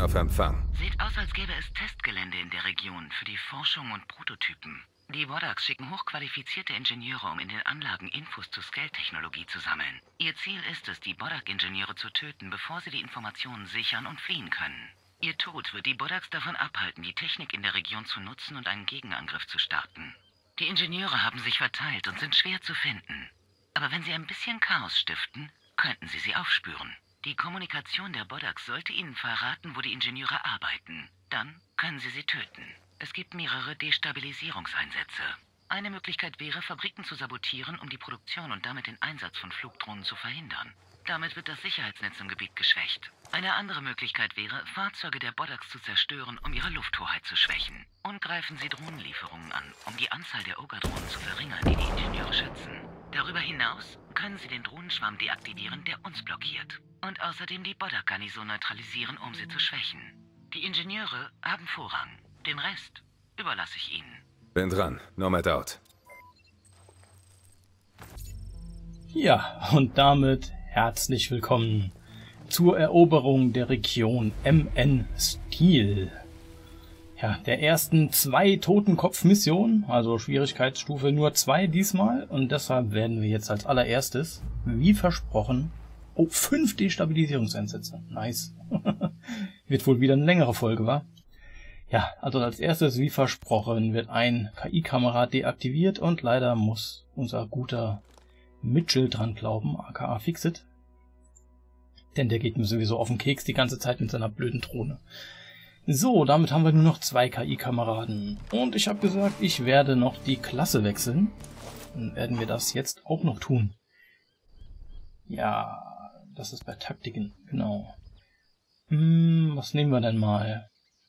auf Empfang. Sieht aus, als gäbe es Testgelände in der Region für die Forschung und Prototypen. Die Wodaks schicken hochqualifizierte Ingenieure, um in den Anlagen Infos zur Scale-Technologie zu sammeln. Ihr Ziel ist es, die Bodak-Ingenieure zu töten, bevor sie die Informationen sichern und fliehen können. Ihr Tod wird die Bodaks davon abhalten, die Technik in der Region zu nutzen und einen Gegenangriff zu starten. Die Ingenieure haben sich verteilt und sind schwer zu finden. Aber wenn sie ein bisschen Chaos stiften, könnten sie aufspüren. Die Kommunikation der Bodaks sollte ihnen verraten, wo die Ingenieure arbeiten. Dann können sie töten. Es gibt mehrere Destabilisierungseinsätze. Eine Möglichkeit wäre, Fabriken zu sabotieren, um die Produktion und damit den Einsatz von Flugdrohnen zu verhindern. Damit wird das Sicherheitsnetz im Gebiet geschwächt. Eine andere Möglichkeit wäre, Fahrzeuge der Bodaks zu zerstören, um ihre Lufthoheit zu schwächen. Und greifen sie Drohnenlieferungen an, um die Anzahl der Ogre-Drohnen zu verringern, die die Ingenieure schützen. Darüber hinaus können sie den Drohnenschwarm deaktivieren, der uns blockiert. Und außerdem die Bodak-Garnison neutralisieren, um sie zu schwächen. Die Ingenieure haben Vorrang. Den Rest überlasse ich Ihnen. Bin dran. Nomad out. Ja, und damit herzlich willkommen zur Eroberung der Region MN Steel. Ja, der ersten 2 Totenkopf-Missionen, also Schwierigkeitsstufe nur 2 diesmal. Und deshalb werden wir jetzt als allererstes, wie versprochen, 5 Destabilisierungseinsätze. Nice. Wird wohl wieder eine längere Folge, wa? Ja, also als erstes, wie versprochen, wird ein KI-Kamerad deaktiviert und leider muss unser guter Mitchell dran glauben, aka Fixit. Denn der geht mir sowieso auf den Keks die ganze Zeit mit seiner blöden Drohne. So, damit haben wir nur noch 2 KI-Kameraden. Und ich habe gesagt, ich werde noch die Klasse wechseln. Dann werden wir das jetzt auch noch tun. Ja, das ist bei Taktiken, genau. Was nehmen wir denn mal?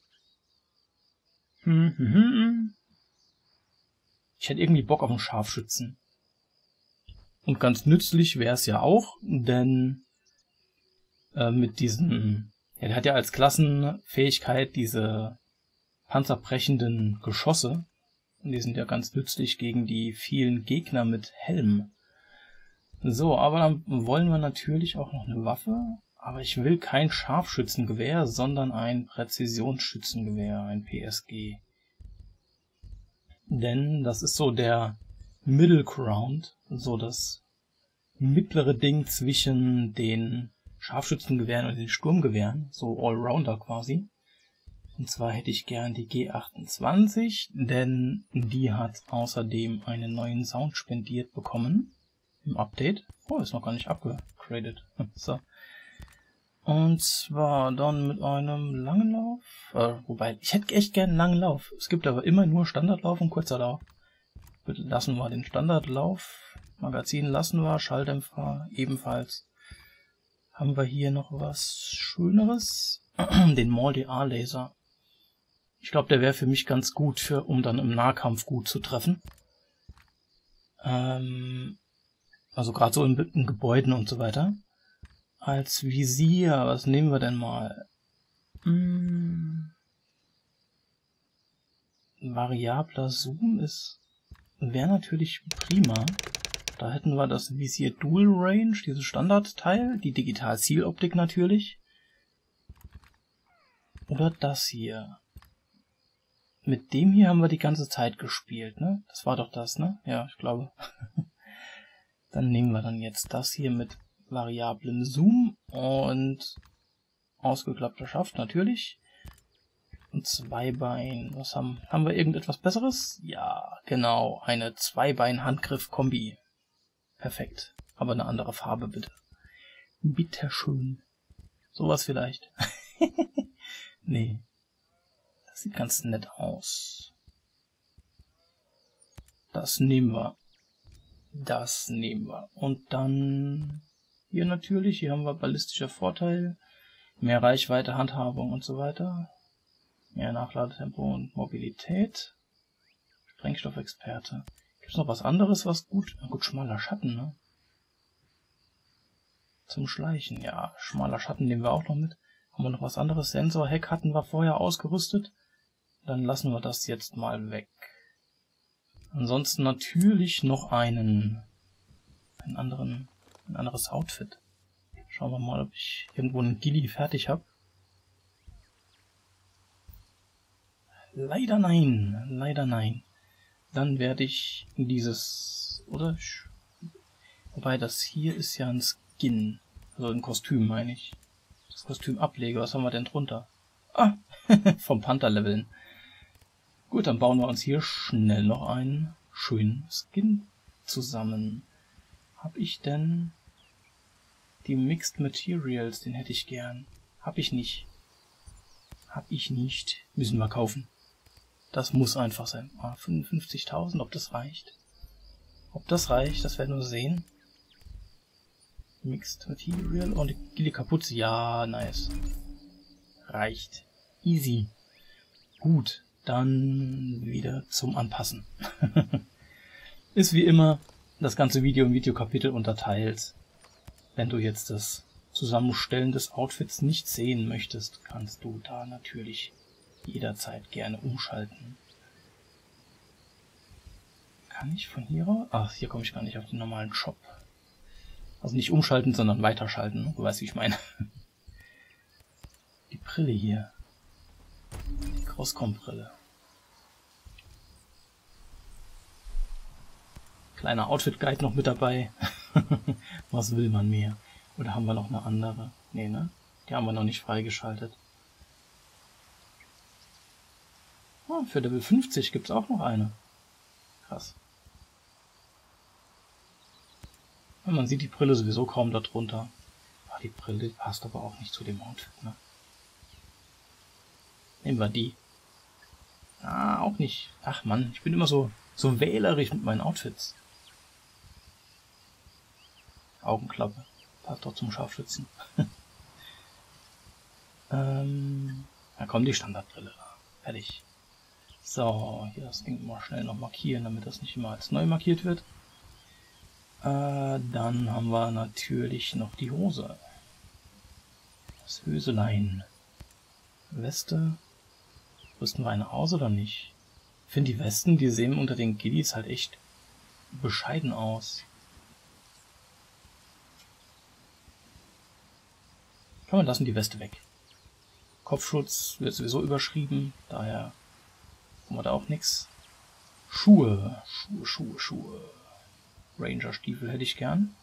Ich hätte irgendwie Bock auf einen Scharfschützen. Und ganz nützlich wäre es ja auch, denn mit diesen... Ja, der hat ja als Klassenfähigkeit diese panzerbrechenden Geschosse. Und die sind ja ganz nützlich gegen die vielen Gegner mit Helm. So, aber dann wollen wir natürlich auch noch eine Waffe. Aber ich will kein Scharfschützengewehr, sondern ein Präzisionsschützengewehr, ein PSG. Denn das ist so der Middle Ground, so das mittlere Ding zwischen den Scharfschützengewehren und den Sturmgewehren, so Allrounder quasi. Und zwar hätte ich gern die G28, denn die hat außerdem einen neuen Sound spendiert bekommen im Update. Oh, ist noch gar nicht upgegradet. So. Und zwar dann mit einem langen Lauf. Wobei, ich hätte echt gern einen langen Lauf. Es gibt aber immer nur Standardlauf und kurzer Lauf. Lassen wir den Standardlauf. Magazin lassen wir. Schalldämpfer ebenfalls. Haben wir hier noch was Schöneres? Den Mall-DA-Laser. Ich glaube, der wäre für mich ganz gut, um dann im Nahkampf gut zu treffen. Also gerade so in Gebäuden und so weiter. Als Visier, was nehmen wir denn mal? Variabler Zoom wäre natürlich prima. Da hätten wir das Visier Dual Range, dieses Standardteil, die Digital-Zieloptik natürlich. Oder das hier. Mit dem hier haben wir die ganze Zeit gespielt, ne? Das war doch das, ne? Ja, ich glaube. Dann nehmen wir dann jetzt das hier mit variablem Zoom und ausgeklappter Schaft natürlich. Und Zweibein. Was haben wir irgendetwas Besseres? Ja, genau, eine Zweibein-Handgriff-Kombi. Perfekt. Aber eine andere Farbe bitte. Bitteschön. Sowas vielleicht. Nee. Das sieht ganz nett aus. Das nehmen wir. Das nehmen wir. Und dann hier natürlich, hier haben wir ballistischer Vorteil, mehr Reichweite, Handhabung und so weiter, mehr Nachladetempo und Mobilität, Sprengstoffexperte. Gibt es noch was anderes, was gut... Na gut, schmaler Schatten, ne? Zum Schleichen, ja, schmaler Schatten nehmen wir auch noch mit. Haben wir noch was anderes? Sensorheck hatten wir vorher ausgerüstet. Dann lassen wir das jetzt mal weg. Ansonsten natürlich noch ein anderes Outfit. Schauen wir mal, ob ich irgendwo einen Gilly fertig habe. Leider nein. Leider nein. Dann werde ich dieses... Oder? Wobei, das hier ist ja ein Skin. Also ein Kostüm, meine ich. Das Kostüm ablege. Was haben wir denn drunter? Ah, vom Panther leveln. Gut, dann bauen wir uns hier schnell noch einen schönen Skin zusammen. Hab ich denn die Mixed Materials? Den hätte ich gern. Hab ich nicht. Hab ich nicht. Müssen wir kaufen. Das muss einfach sein. 55.000, ob das reicht? Ob das reicht, das werden wir sehen. Mixed Material und die Kapuze. Ja, nice. Reicht. Easy. Gut, dann wieder zum Anpassen. Ist wie immer das ganze Video in Videokapitel unterteilt. Wenn du jetzt das Zusammenstellen des Outfits nicht sehen möchtest, kannst du da natürlich jederzeit gerne umschalten. Kann ich von hier raus? Ach, hier komme ich gar nicht auf den normalen Shop. Also nicht umschalten, sondern weiterschalten. Du weißt, wie ich meine. Die Brille hier. Die Crosscom-Brille. Kleiner Outfit-Guide noch mit dabei. Was will man mehr? Oder haben wir noch eine andere? Nee, ne? Die haben wir noch nicht freigeschaltet. Oh, für Level 50 gibt es auch noch eine. Krass. Ja, man sieht die Brille sowieso kaum darunter. Ah, die Brille passt aber auch nicht zu dem Outfit, ne? Nehmen wir die. Ah, auch nicht. Ach Mann, ich bin immer so wählerisch mit meinen Outfits. Augenklappe. Passt doch zum Scharfschützen. Da kommt die Standardbrille. Fertig. So, hier das Ding mal schnell noch markieren, damit das nicht immer als neu markiert wird. Dann haben wir natürlich noch die Hose. Das Höselein. Weste. Rüsten wir eine aus oder nicht? Ich finde die Westen, die sehen unter den Gillis halt echt bescheiden aus. Kann man lassen, die Weste weg. Kopfschutz wird sowieso überschrieben, daher haben wir da auch nichts. Schuhe. Ranger-Stiefel hätte ich gern.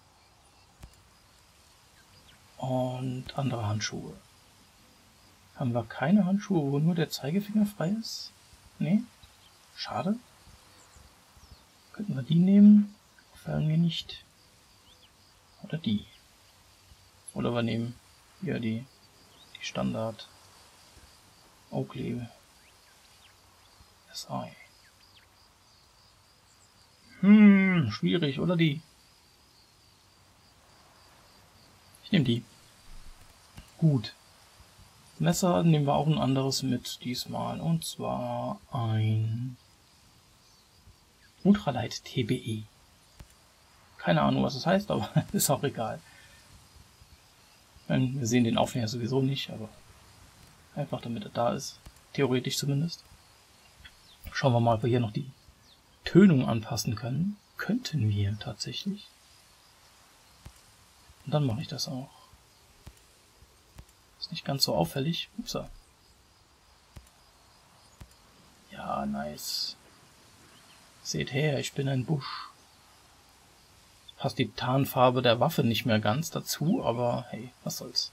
Und andere Handschuhe. Haben wir keine Handschuhe, wo nur der Zeigefinger frei ist? Nee? Schade. Könnten wir die nehmen? Gefallen mir nicht. Oder die. Oder wir nehmen hier die Standard Oakley SI. Schwierig, oder die? Ich nehme die. Gut. Messer nehmen wir auch ein anderes mit diesmal. Und zwar ein Ultralight TBE. Keine Ahnung, was das heißt, aber ist auch egal. Wir sehen den Aufnäher sowieso nicht, aber einfach damit er da ist. Theoretisch zumindest. Schauen wir mal, ob wir hier noch die Tönung anpassen können. Könnten wir tatsächlich. Und dann mache ich das auch. Ist nicht ganz so auffällig. Upsa. Ja, nice. Seht her, ich bin ein Busch. Passt die Tarnfarbe der Waffe nicht mehr ganz dazu, aber hey, was soll's.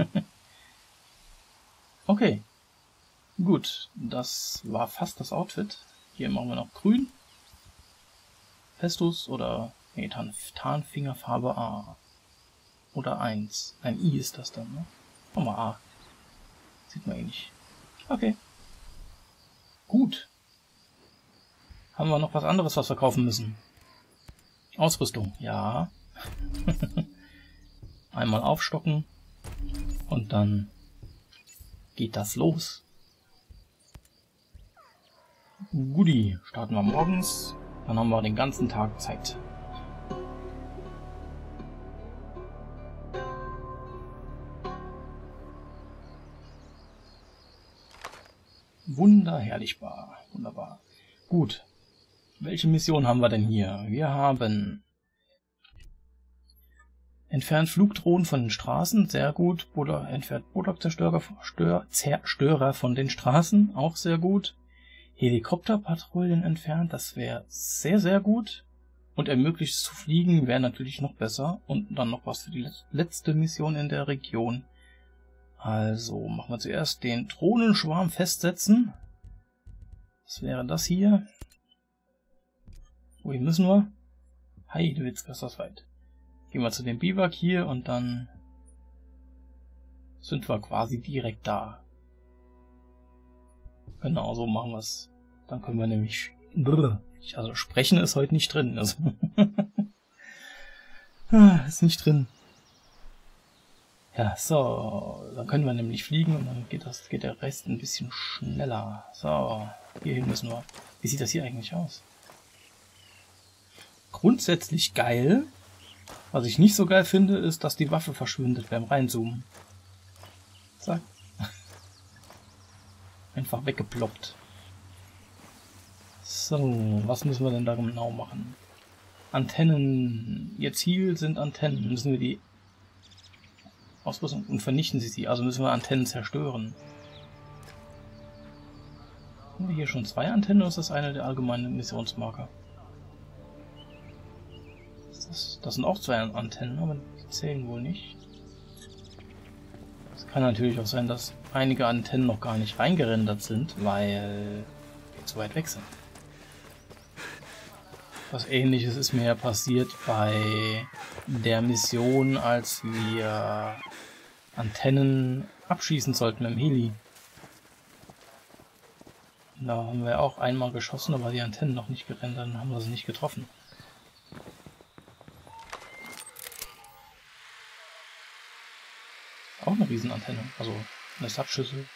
Okay. Gut, das war fast das Outfit. Hier machen wir noch grün. Festus oder nee, Tarnfingerfarbe A. Oder 1. Ein I ist das dann, ne? Machen wir A. Sieht man eh nicht. Okay. Gut. Haben wir noch was anderes, was wir kaufen müssen? Ausrüstung, ja. Einmal aufstocken und dann geht das los. Goodie, starten wir morgens, dann haben wir den ganzen Tag Zeit. Wunderherrlichbar, wunderbar. Gut. Welche Mission haben wir denn hier? Wir haben Entfernt Flugdrohnen von den Straßen, sehr gut. Entfernt Bullock-Zerstörer von den Straßen, auch sehr gut. Helikopterpatrouillen entfernt, das wäre sehr, sehr gut. Und ermöglicht es zu fliegen, wäre natürlich noch besser. Und dann noch was für die letzte Mission in der Region. Also machen wir zuerst den Drohnenschwarm festsetzen. Was wäre das hier? Wohin müssen wir? Heidewitzka, ist das weit. Gehen wir zu dem Biwak hier und dann sind wir quasi direkt da. Genau, so machen wir es. Dann können wir nämlich... Also sprechen ist heute nicht drin. Also ist nicht drin. Ja, so. Dann können wir nämlich fliegen und dann geht der Rest ein bisschen schneller. So, hierhin müssen wir. Wie sieht das hier eigentlich aus? Grundsätzlich geil. Was ich nicht so geil finde, ist, dass die Waffe verschwindet beim Reinzoomen. Zack. Einfach weggeploppt. So, was müssen wir denn da genau machen? Antennen. Ihr Ziel sind Antennen. Müssen wir die ausrüsten und vernichten sie. Also müssen wir Antennen zerstören. Haben wir hier schon 2 Antennen oder ist das eine der allgemeinen Missionsmarker? Das sind auch 2 Antennen, aber die zählen wohl nicht. Es kann natürlich auch sein, dass einige Antennen noch gar nicht reingerendert sind, weil die zu weit weg sind. Was Ähnliches ist mir ja passiert bei der Mission, als wir Antennen abschießen sollten mit dem Heli. Da haben wir auch einmal geschossen, aber die Antennen noch nicht gerendert, dann haben wir sie nicht getroffen. Auch eine Riesenantenne, also eine Subschüssel.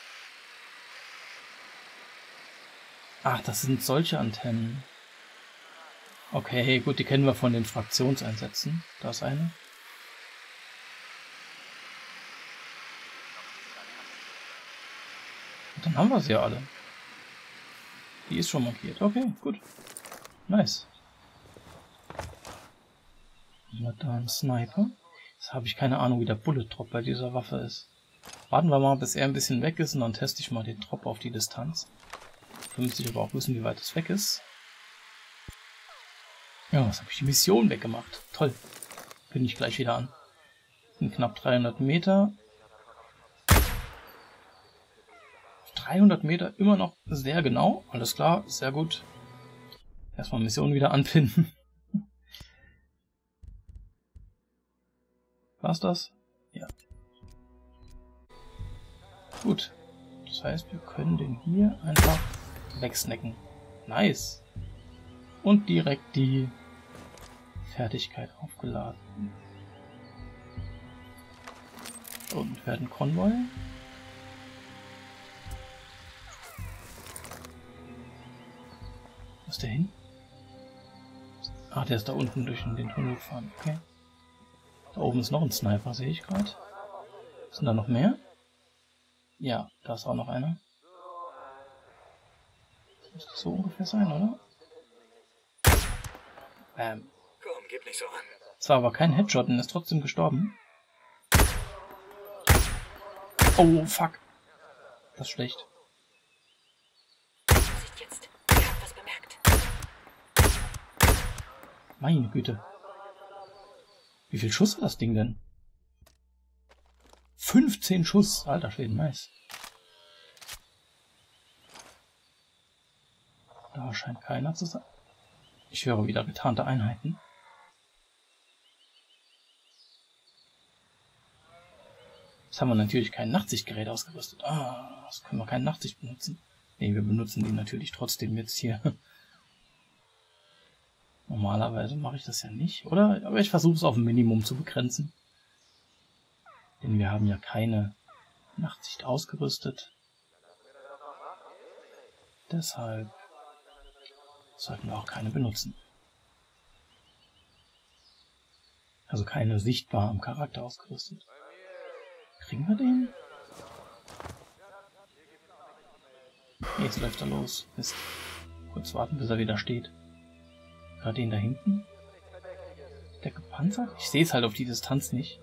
Ach, das sind solche Antennen. Okay, gut, die kennen wir von den Fraktionseinsätzen. Da ist eine. Und dann haben wir sie ja alle. Die ist schon markiert. Okay, gut. Nice. Haben wir da einen Sniper? Jetzt habe ich keine Ahnung, wie der Bullet Drop bei dieser Waffe ist. Warten wir mal, bis er ein bisschen weg ist und dann teste ich mal den Drop auf die Distanz. Da müsste ich aber auch wissen, wie weit es weg ist. Ja, was habe ich die Mission weggemacht? Toll. Bin ich gleich wieder an. In knapp 300 Meter. 300 Meter immer noch sehr genau. Alles klar, sehr gut. Erstmal Mission wieder anpinnen. War's das? Ja. Gut. Das heißt, wir können den hier einfach wegsnacken. Nice. Und direkt die Fertigkeit aufgeladen. Und werden Konvoi. Wo ist der hin? Ah, der ist da unten durch den Tunnel gefahren. Okay. Da oben ist noch ein Sniper, sehe ich gerade. Sind da noch mehr? Ja, da ist auch noch einer. Das müsste so ungefähr sein, oder? Komm, gib nicht so an. Es war aber kein Headshot und ist trotzdem gestorben. Oh, fuck. Das ist schlecht. Vorsicht jetzt. Ich hab was bemerkt. Meine Güte. Wie viel Schuss hat das Ding denn? 15 Schuss. Alter Schwede, nice. Da scheint keiner zu sein. Ich höre wieder getarnte Einheiten. Jetzt haben wir natürlich kein Nachtsichtgerät ausgerüstet. Ah, das können wir kein Nachtsicht benutzen. Ne, wir benutzen die natürlich trotzdem jetzt hier. Normalerweise mache ich das ja nicht, oder? Aber ich versuche es auf ein Minimum zu begrenzen. Denn wir haben ja keine Nachtsicht ausgerüstet. Deshalb sollten wir auch keine benutzen. Also keine sichtbar am Charakter ausgerüstet. Kriegen wir den? Jetzt läuft er los. Mist. Kurz warten, bis er wieder steht. Gerade den da hinten? Der gepanzert? Ich sehe es halt auf die Distanz nicht.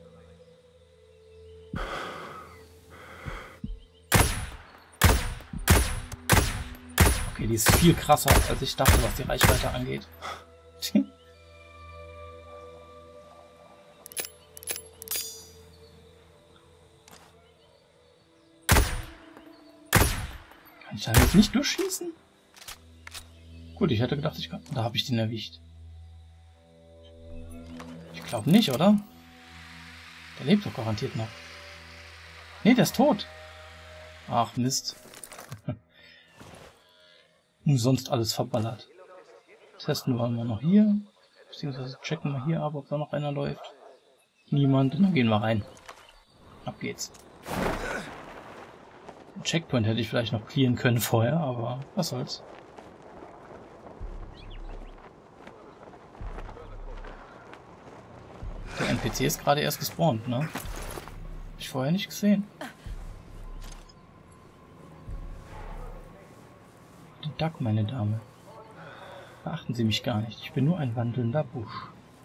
Okay, die ist viel krasser, als ich dachte, was die Reichweite angeht. Kann ich da jetzt nicht durchschießen? Gut, ich hätte gedacht, ich kann. Da habe ich den erwischt. Ich glaube nicht, oder? Der lebt doch garantiert noch. Nee, der ist tot. Ach, Mist. Umsonst alles verballert. Testen wir mal noch hier. Beziehungsweise checken wir hier ab, ob da noch einer läuft. Niemand, und dann gehen wir rein. Ab geht's. Den Checkpoint hätte ich vielleicht noch clearen können vorher, aber was soll's. Der NPC ist gerade erst gespawnt, ne? Hab ich vorher nicht gesehen. Den Duck, meine Dame. Beachten Sie mich gar nicht. Ich bin nur ein wandelnder Busch.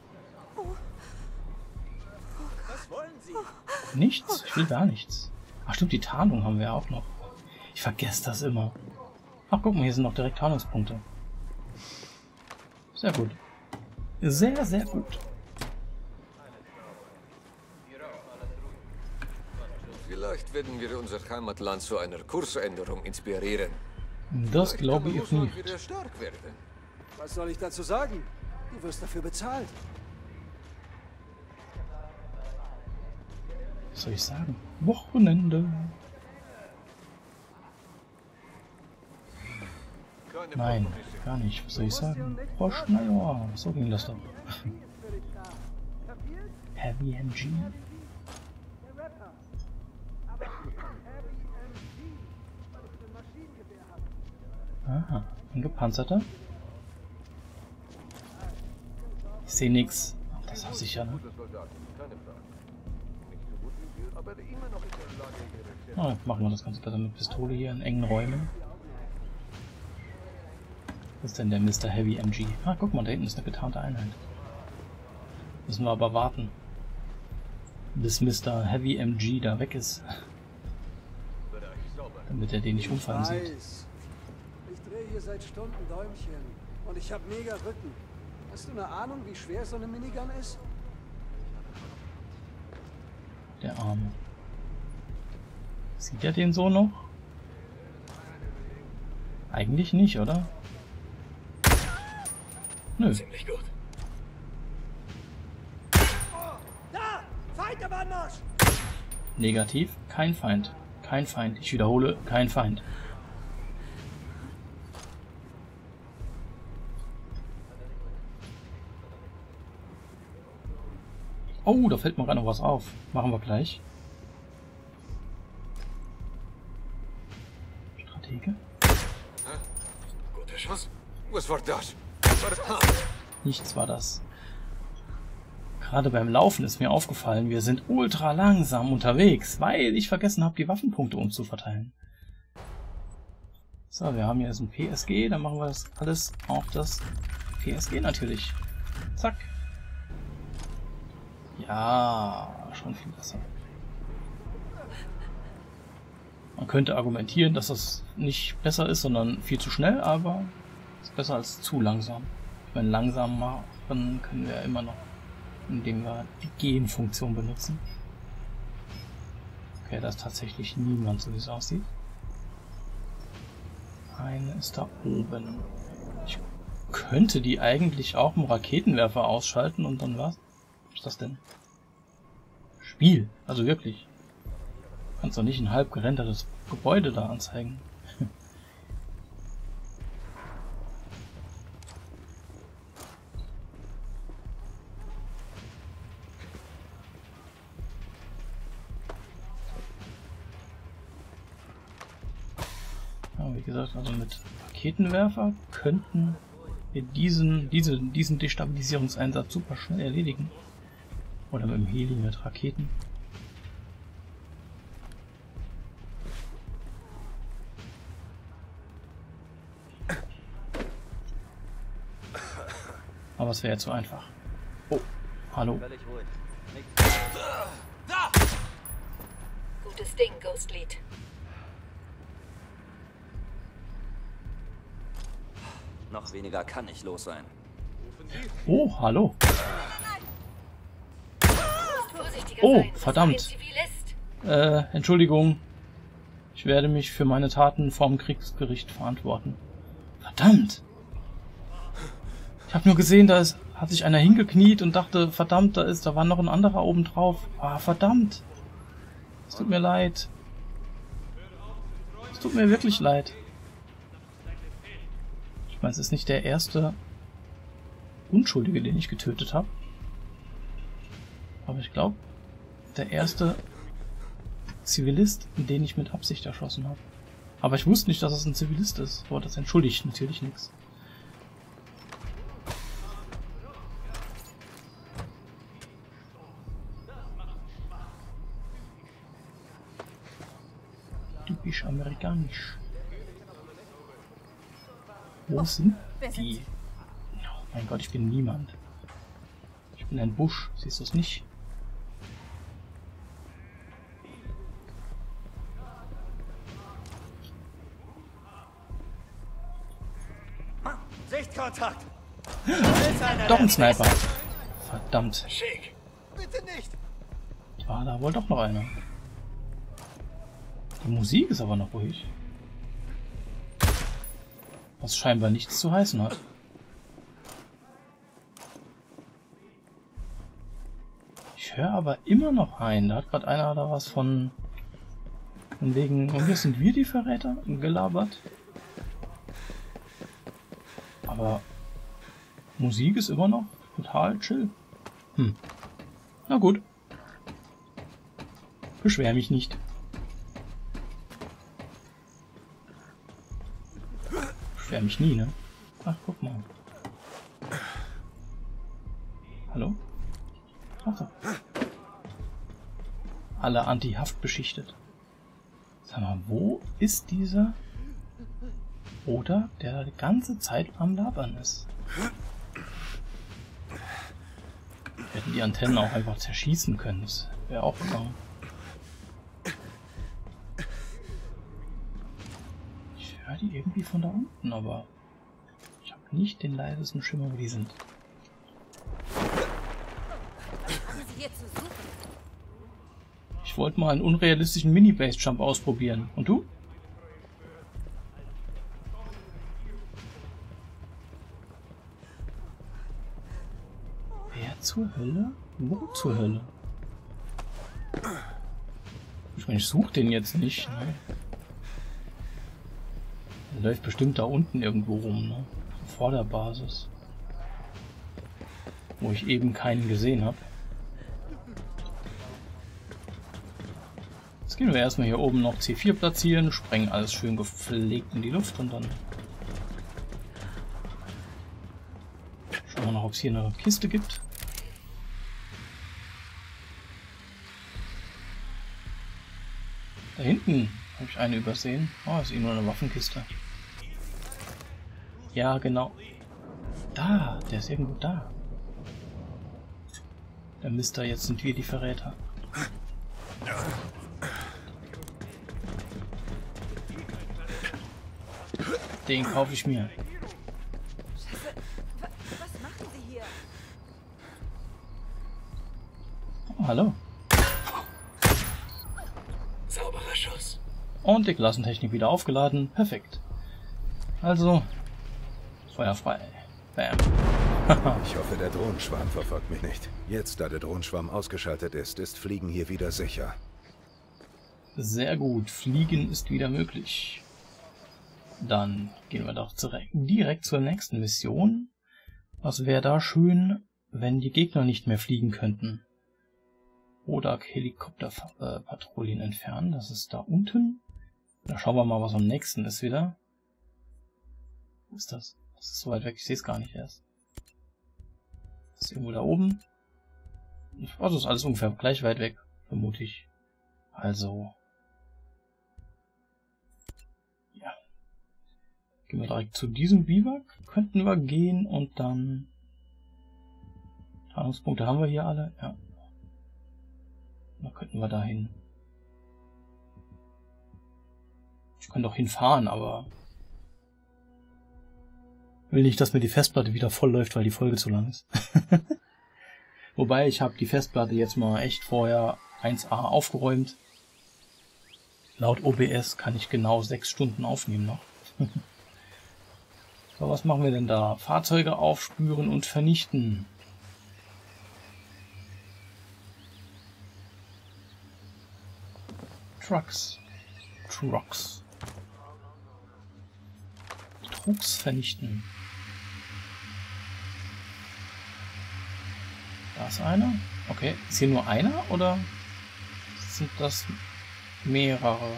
Was wollen Sie? Nichts? Ich will gar nichts. Ach stimmt, die Tarnung haben wir auch noch. Ich vergesse das immer. Ach, guck mal, hier sind noch direkt Tarnungspunkte. Sehr gut. Sehr, sehr gut. Vielleicht werden wir unser Heimatland zu einer Kursänderung inspirieren. Das glaube ich Russland nicht. wieder stark werden. Was soll ich dazu sagen? Du wirst dafür bezahlt. Was soll ich sagen? Wochenende. Keine Nein, Kompromisse. gar nicht. Was soll ich sagen? Frosch, naja, so ging das doch. Heavy MG. Aha, ein gepanzerter. Ich sehe nichts. Das ist sicher, ne? Gute Soldaten, keine Frage. Nicht so gut wie wir, aber immer noch in der Lage, ihre Chefs. Machen wir das Ganze besser mit Pistole hier in engen Räumen. Was ist denn der Mr. Heavy MG? Ah, guck mal, da hinten ist eine getarnte Einheit. Müssen wir aber warten, bis Mr. Heavy MG da weg ist. Damit er den nicht umfallen sieht. Weiß. Ich drehe hier seit Stunden Däumchen. Und ich habe mega Rücken. Hast du eine Ahnung, wie schwer so eine Minigun ist? Der Arme. Sieht er den so noch? Eigentlich nicht, oder? Nö. Ziemlich gut. Da! Feind am Anmarsch! Negativ. Kein Feind. Kein Feind. Ich wiederhole, kein Feind. Oh, da fällt mir gerade noch was auf. Machen wir gleich. Stratege? Guter Schuss. Was war das? Nichts war das. Gerade beim Laufen ist mir aufgefallen, wir sind ultra langsam unterwegs, weil ich vergessen habe, die Waffenpunkte umzuverteilen. So, wir haben hier jetzt ein PSG, dann machen wir das alles auf das PSG natürlich. Zack. Ja, schon viel besser. Man könnte argumentieren, dass das nicht besser ist, sondern viel zu schnell, aber ist besser als zu langsam. Wenn langsam machen, können wir ja immer noch, indem wir die Gen-Funktion benutzen. Okay, da ist tatsächlich niemand, so wie es aussieht. Eine ist da oben. Ich könnte die eigentlich auch im Raketenwerfer ausschalten und dann was? Was ist das denn? Spiel, also wirklich. Du kannst doch nicht ein halb gerendertes Gebäude da anzeigen. Ja, wie gesagt, also mit Raketenwerfer könnten wir diesen Destabilisierungseinsatz super schnell erledigen. Oder mit dem Heli mit Raketen. Aber es wäre jetzt so einfach. Oh, Hallo. Gutes Ding, Ghost Lead. Noch weniger kann nicht los sein. Oh, hallo. Vorsichtiger Oh, sein, das verdammt. war ein Zivilist. Entschuldigung. Ich werde mich für meine Taten vorm Kriegsgericht verantworten. Verdammt! Ich habe nur gesehen, hat sich einer hingekniet und dachte, verdammt, da war noch ein anderer oben drauf. Ah, verdammt! Es tut mir leid. Es tut mir wirklich leid. Ich meine, es ist nicht der erste Unschuldige, den ich getötet habe. Aber ich glaube, der erste Zivilist, den ich mit Absicht erschossen habe. Aber ich wusste nicht, dass es ein Zivilist ist. Aber das entschuldigt natürlich nichts. Typisch amerikanisch. Wo sind die? Oh mein Gott, ich bin niemand. Ich bin ein Busch. Siehst du es nicht? Sichtkontakt! Doch ein Sniper. Verdammt. Schick! Bitte nicht! War da wohl doch noch einer. Die Musik ist aber noch ruhig. Was scheinbar nichts zu heißen hat. Ich höre aber immer noch einen. Da hat gerade einer da was von wegen, und jetzt sind wir die Verräter gelabert. Aber Musik ist immer noch total chill. Na gut. Beschwer mich nicht. Beschwer mich nie, ne? Ach, guck mal. Hallo? Ach so. Alle Anti-Haft beschichtet. Sag mal, wo ist dieser oder der die ganze Zeit am Labern ist? Wir hätten die Antennen auch einfach zerschießen können. Das wäre auch gegangen. Ich höre die irgendwie von da unten, aber ich habe nicht den leisesten Schimmer, wo die sind. Ich wollte mal einen unrealistischen Mini-Base-Jump ausprobieren. Und du? Wer zur Hölle? Wo zur Hölle? Ich meine, ich suche den jetzt nicht, ne? Der läuft bestimmt da unten irgendwo rum, ne? Vor der Basis. Wo ich eben keinen gesehen habe. Jetzt gehen wir erstmal hier oben noch C4 platzieren, sprengen alles schön gepflegt in die Luft und dann schauen wir noch, ob es hier eine Kiste gibt. Da hinten habe ich eine übersehen. Oh, ist eh nur eine Waffenkiste. Ja, genau. Da, der ist irgendwo da. Der Mister, jetzt sind wir die Verräter. Den kaufe ich mir. Scheiße, was machen Sie hier? Oh, hallo. Sauberer Schuss. Und die Klassentechnik wieder aufgeladen. Perfekt. Also, Feuer frei. Bam. Ich hoffe, der Drohnenschwarm verfolgt mich nicht. Jetzt, da der Drohnenschwarm ausgeschaltet ist, ist Fliegen hier wieder sicher. Sehr gut. Fliegen ist wieder möglich. Dann gehen wir doch direkt zur nächsten Mission. Was wäre da schön, wenn die Gegner nicht mehr fliegen könnten? Oder Helikopterpatrouillen entfernen. Das ist da unten. Da schauen wir mal, was am nächsten ist wieder. Wo ist das? Das ist so weit weg, ich sehe es gar nicht erst. Das ist irgendwo da oben. Also ist alles ungefähr gleich weit weg, vermute ich. Also. Ja. Gehen wir direkt zu diesem Biwak. Könnten wir gehen und dann Spannungspunkte haben wir hier alle. Ja. Da könnten wir da hin. Ich kann doch hinfahren, aber will nicht, dass mir die Festplatte wieder voll läuft, weil die Folge zu lang ist. Wobei, ich habe die Festplatte jetzt mal echt vorher 1A aufgeräumt. Laut OBS kann ich genau 6 Stunden aufnehmen noch. So, was machen wir denn da? Fahrzeuge aufspüren und vernichten. Trucks vernichten. Da ist einer. Okay, ist hier nur einer oder sind das mehrere?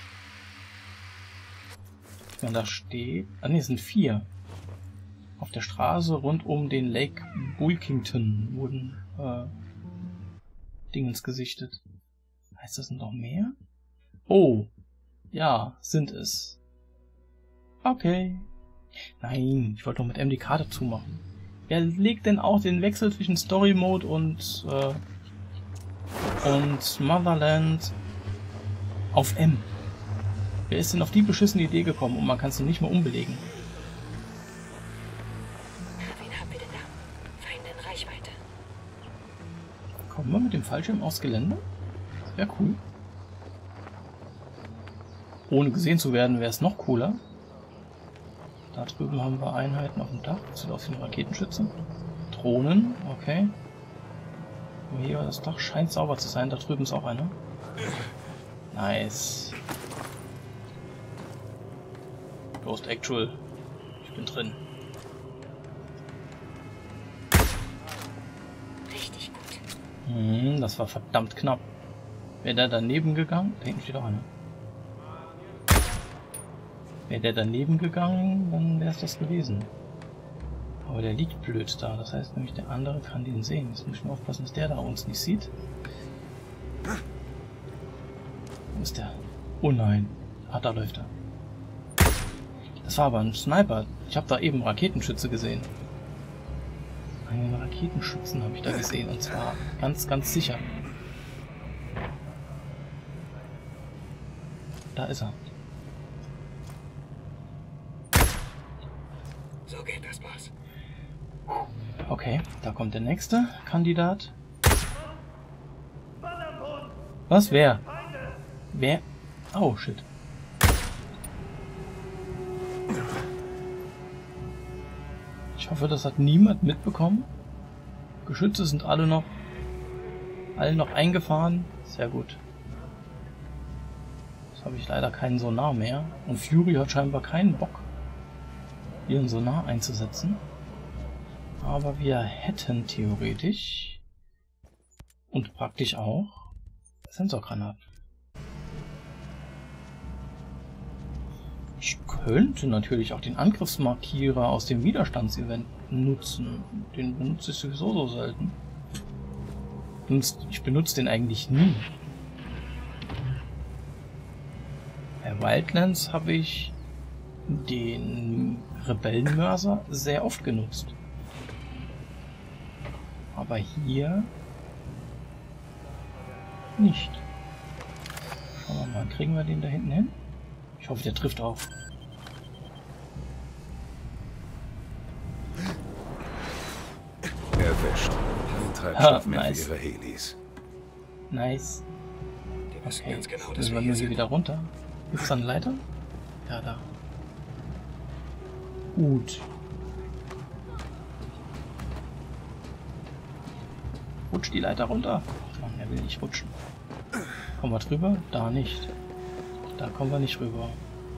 Wenn da steht... Ah ne, es sind 4. Auf der Straße rund um den Lake Bulkington wurden Dingens gesichtet. Heißt das, sind noch mehr? Oh, ja, sind es. Okay. Nein, ich wollte doch mit MDK dazu machen. Wer legt denn auch den Wechsel zwischen Story Mode und Motherland auf M? Wer ist denn auf die beschissene Idee gekommen und man kann es nicht mehr umbelegen? Wen haben wir denn da? Feinde in Reichweite. Kommen wir mit dem Fallschirm aufs Gelände? Das wäre cool. Ohne gesehen zu werden, wäre es noch cooler. Da drüben haben wir Einheiten auf dem Dach. Das sieht aus wie eine Raketenschütze. Drohnen, okay. Aber hier, das Dach scheint sauber zu sein. Da drüben ist auch einer. Nice. Ghost Actual. Ich bin drin. Richtig gut. Das war verdammt knapp. Wäre der daneben gegangen? Da hinten steht auch einer. Wäre der daneben gegangen, dann wäre es das gewesen. Aber der liegt blöd da. Das heißt nämlich, der andere kann den sehen. Jetzt muss ich nur aufpassen, dass der da uns nicht sieht. Wo ist der? Oh nein. Ah, da läuft er. Das war aber ein Sniper. Ich habe da eben Raketenschütze gesehen. Einen Raketenschützen habe ich da gesehen. Und zwar ganz, ganz sicher. Da ist er. So geht das, Boss. Okay, da kommt der nächste Kandidat. Was? Wer? Wer? Oh, shit. Ich hoffe, das hat niemand mitbekommen. Geschütze sind alle noch eingefahren. Sehr gut. Jetzt habe ich leider keinen Sonar mehr. Und Fury hat scheinbar keinen Bock, ihren Sonar einzusetzen. Aber wir hätten theoretisch und praktisch auch Sensorgranaten. Ich könnte natürlich auch den Angriffsmarkierer aus dem Widerstandsevent nutzen. Den benutze ich sowieso so selten. Ich benutze den eigentlich nie. Bei Wildlands habe ich den Rebellenmörser sehr oft genutzt. Aber hier nicht. Schauen wir mal, kriegen wir den da hinten hin? Ich hoffe, der trifft auch. Erwischt. Kein Treibstoff mehr nice. für ihre Helis. Nice. Die wissen Okay, ganz genau, dass müssen wir wir hier nur hier sind. wieder runter. Gibt es da eine Leiter? Ja, da. Gut. Rutscht die Leiter runter. Ach Mann, er will nicht rutschen. Kommen wir drüber? Da nicht. Da kommen wir nicht rüber.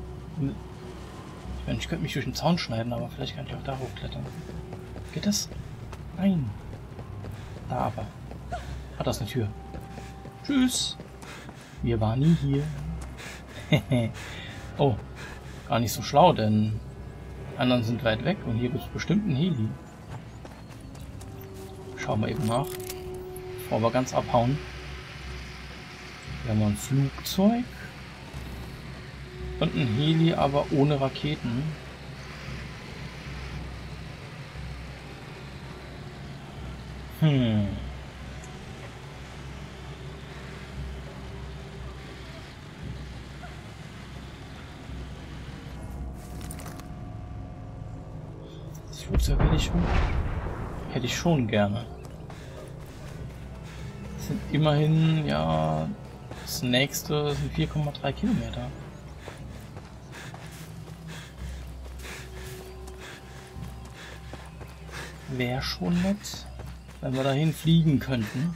Ich meine, ich könnte mich durch den Zaun schneiden, aber vielleicht kann ich auch da hochklettern. Geht das? Nein. Da aber. Ah, da ist eine Tür. Tschüss. Wir waren nie hier. Oh, gar nicht so schlau, denn die anderen sind weit weg und hier gibt es bestimmt einen Heli. Schauen wir eben nach, bevor wir ganz abhauen. Wir haben ein Flugzeug und ein Heli, aber ohne Raketen. Das Flugzeug hätte ich schon gerne. Das sind immerhin, ja, das nächste sind 4,3 Kilometer. Wäre schon nett, wenn wir dahin fliegen könnten.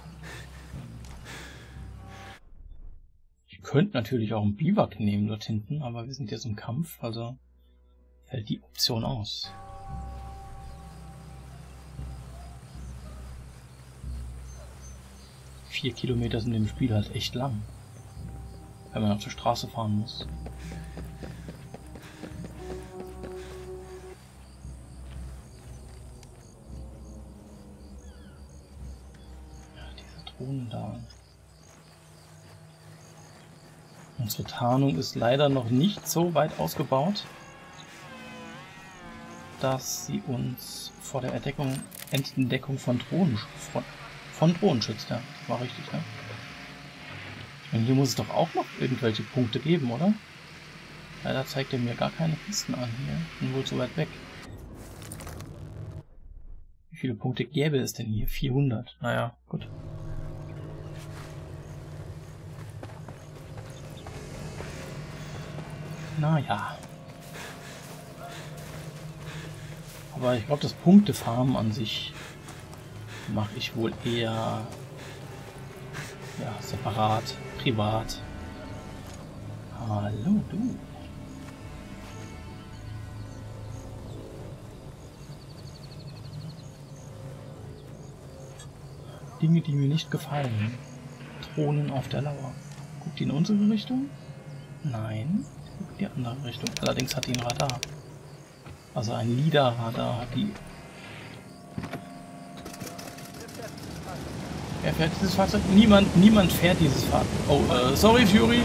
Ich könnte natürlich auch einen Biwak nehmen dort hinten, aber wir sind jetzt im Kampf, also fällt die Option aus. Vier Kilometer sind im Spiel halt echt lang, wenn man auf der Straße fahren muss. Da. Unsere Tarnung ist leider noch nicht so weit ausgebaut, dass sie uns vor der Entdeckung von Drohnen schützt. Ja, war richtig, ja. Und hier muss es doch auch noch irgendwelche Punkte geben, oder? Leider zeigt er mir gar keine Pisten an hier. Bin wohl zu weit weg. Wie viele Punkte gäbe es denn hier? 400. Naja, gut. Naja. Aber ich glaube, das Punktefarmen an sich mache ich wohl eher ja, separat, privat. Hallo, du. Dinge, die mir nicht gefallen. Drohnen auf der Lauer. Guckt die in unsere Richtung? Nein. Die andere Richtung. Allerdings hat die ein Radar. Also ein LiDAR-Radar hat die. Wer fährt dieses Fahrzeug? Niemand fährt dieses Fahrzeug. Oh, sorry Fury.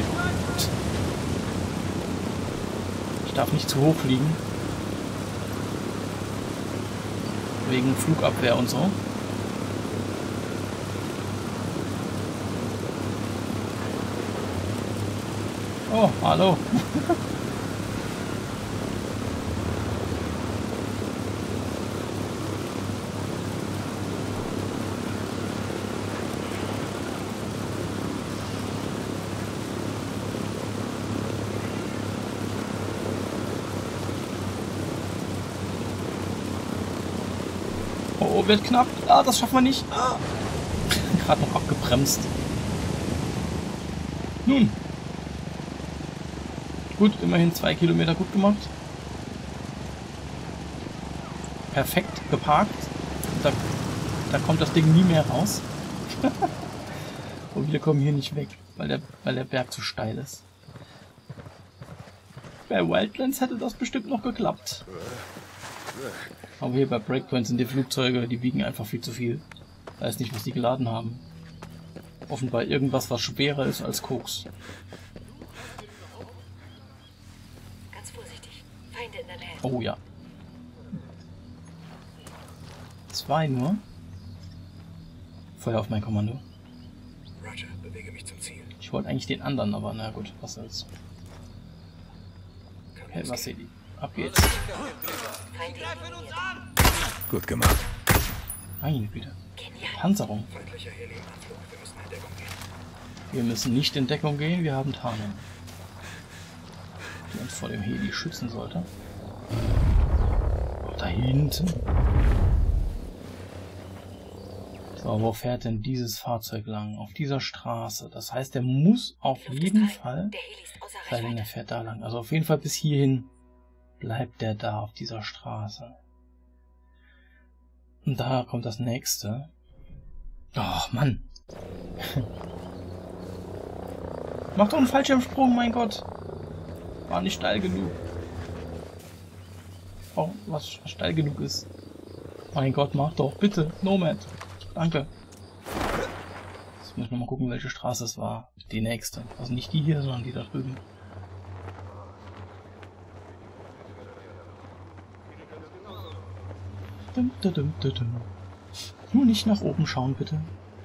Ich darf nicht zu hoch fliegen. Wegen Flugabwehr und so. Oh, hallo. Oh, wird knapp. Ah, das schaffen wir nicht. Ah. Gerade noch abgebremst. Nun. Gut, immerhin 2 Kilometer gut gemacht. Perfekt geparkt. Da kommt das Ding nie mehr raus. Und wir kommen hier nicht weg, weil der Berg zu steil ist. Bei Wildlands hätte das bestimmt noch geklappt. Aber hier bei Breakpoint sind die Flugzeuge, die wiegen einfach viel zu viel. Ich weiß nicht, was die geladen haben. Offenbar irgendwas, was schwerer ist als Koks. Oh ja. 2 nur. Feuer auf mein Kommando. Roger, bewege mich zum Ziel. Ich wollte eigentlich den anderen, aber na gut, was soll's. Okay, was seht ihr? Ab geht's. Gut gemacht. Meine Güte. Panzerung. Wir müssen nicht in Deckung gehen, wir haben Tarnung, die uns vor dem Heli schützen sollte. Auch da hinten. So, wo fährt denn dieses Fahrzeug lang? Auf dieser Straße. Das heißt, er muss auf jeden Fall... Sei denn, er fährt da lang. Also auf jeden Fall bis hierhin bleibt der da auf dieser Straße. Und da kommt das nächste. Oh, Mann. Mach doch einen Fallschirmsprung, mein Gott. War nicht steil genug. Oh, was steil genug ist. Mein Gott, mach doch, bitte. Nomad. Danke. Jetzt muss ich nochmal gucken, welche Straße es war. Die nächste. Also nicht die hier, sondern die da drüben. Nur nicht nach oben schauen, bitte.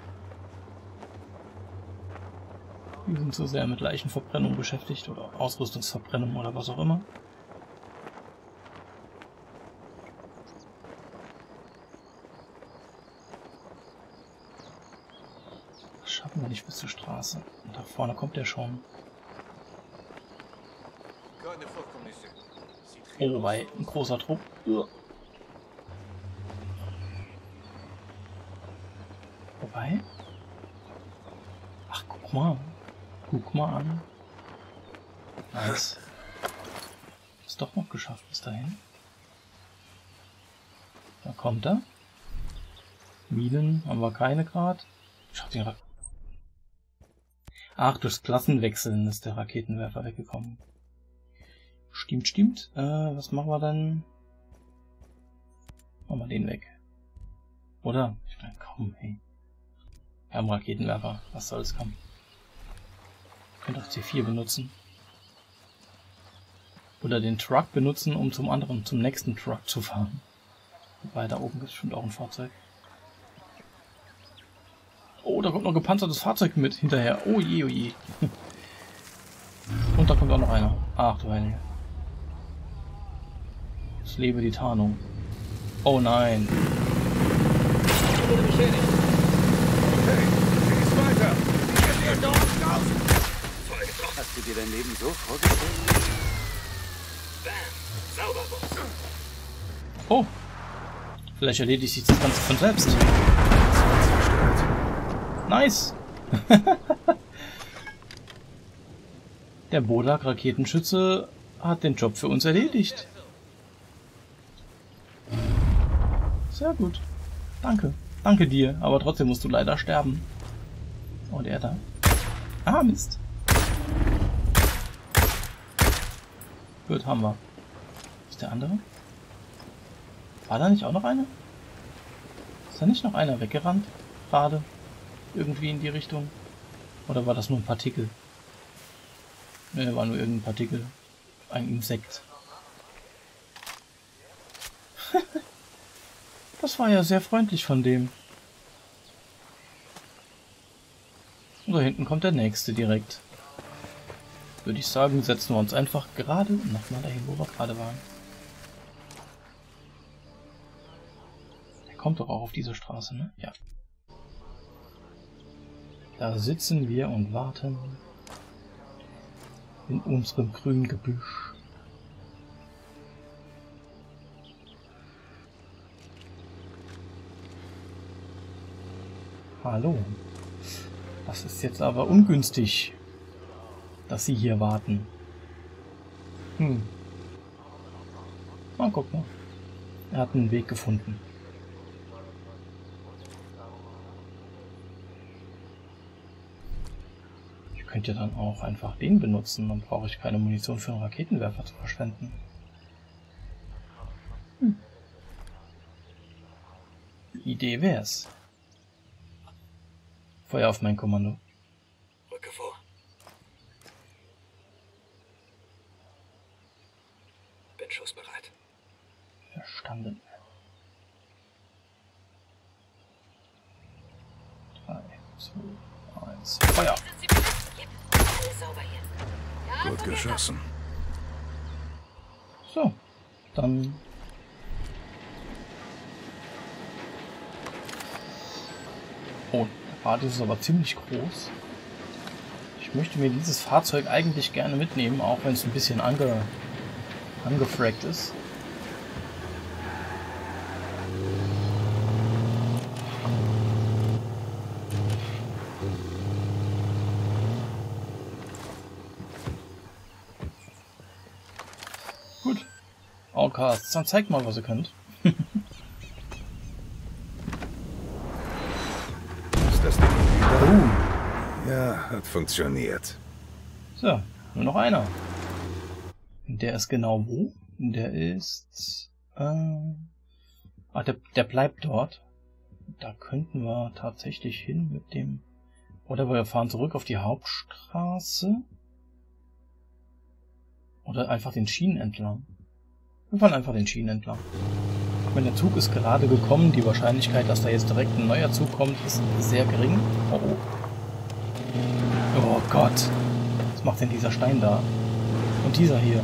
Wir sind so sehr mit Leichenverbrennung beschäftigt oder Ausrüstungsverbrennung oder was auch immer. Das schaffen wir nicht bis zur Straße. Und da vorne kommt der schon. Oh, bei ein großer Trupp. Wobei? Ach, guck mal. Guck mal an. Nice. Ist doch noch geschafft bis dahin. Da kommt er. Minen haben wir keine gerade. Schaut die Ach, durchs Klassenwechseln ist der Raketenwerfer weggekommen. Stimmt, stimmt. Was machen wir dann? Machen wir den weg. Oder? Ich meine, komm, hey. Wir haben Raketenwerfer. Was soll's kommen? Ich könnte auch C4 benutzen. Oder den Truck benutzen, um zum nächsten Truck zu fahren. Wobei, da oben gibt es bestimmt auch ein Fahrzeug. Oh, da kommt noch ein gepanzertes Fahrzeug mit hinterher. Oh je, oh je. Und da kommt auch noch einer. Ach du Heilige. Es lebe die Tarnung. Oh nein. Hey, schieß weiter! Hast du dir dein Leben so vorgestellt? Bam! Sauber, Boss! Oh. Vielleicht erledigt sich das Ganze von selbst. Nice. Der Bodak-Raketenschütze hat den Job für uns erledigt. Sehr gut. Danke. Danke dir. Aber trotzdem musst du leider sterben. Und er da. Ah, Mist. Gut, haben wir. Ist der andere? War da nicht auch noch einer? Ist da nicht noch einer weggerannt? Gerade. Irgendwie in die Richtung. Oder war das nur ein Partikel? Ne, war nur irgendein Partikel. Ein Insekt. Das war ja sehr freundlich von dem. Und da hinten kommt der nächste direkt. Würde ich sagen, setzen wir uns einfach gerade nochmal dahin, wo wir gerade waren. Er kommt doch auch auf diese Straße, ne? Ja. Da sitzen wir und warten in unserem grünen Gebüsch. Hallo. Das ist jetzt aber ungünstig, dass Sie hier warten. Na, guck mal. Er hat einen Weg gefunden. Ich könnte ja dann auch einfach den benutzen, dann brauche ich keine Munition für einen Raketenwerfer zu verschwenden. Die Idee wär's. Feuer auf mein Kommando. Rücke vor. Bin schussbereit. Verstanden. 3, 2, 1, Feuer! Alles sauber hier. Gut geschossen. So, dann... Oh, der Radius ist aber ziemlich groß. Ich möchte mir dieses Fahrzeug eigentlich gerne mitnehmen, auch wenn es ein bisschen angefragt ist. Gut. Outcasts, dann zeigt mal, was ihr könnt. Ist das Ding wieder? Ja, hat funktioniert. So, nur noch einer. Der ist genau wo? Der ist... der bleibt dort. Da könnten wir tatsächlich hin mit dem... Oder wir fahren zurück auf die Hauptstraße. Oder einfach den Schienen entlang. Wir fahren einfach den Schienen entlang. Ich meine, der Zug ist gerade gekommen. Die Wahrscheinlichkeit, dass da jetzt direkt ein neuer Zug kommt, ist sehr gering. Oh, oh. Oh Gott. Was macht denn dieser Stein da? Und dieser hier.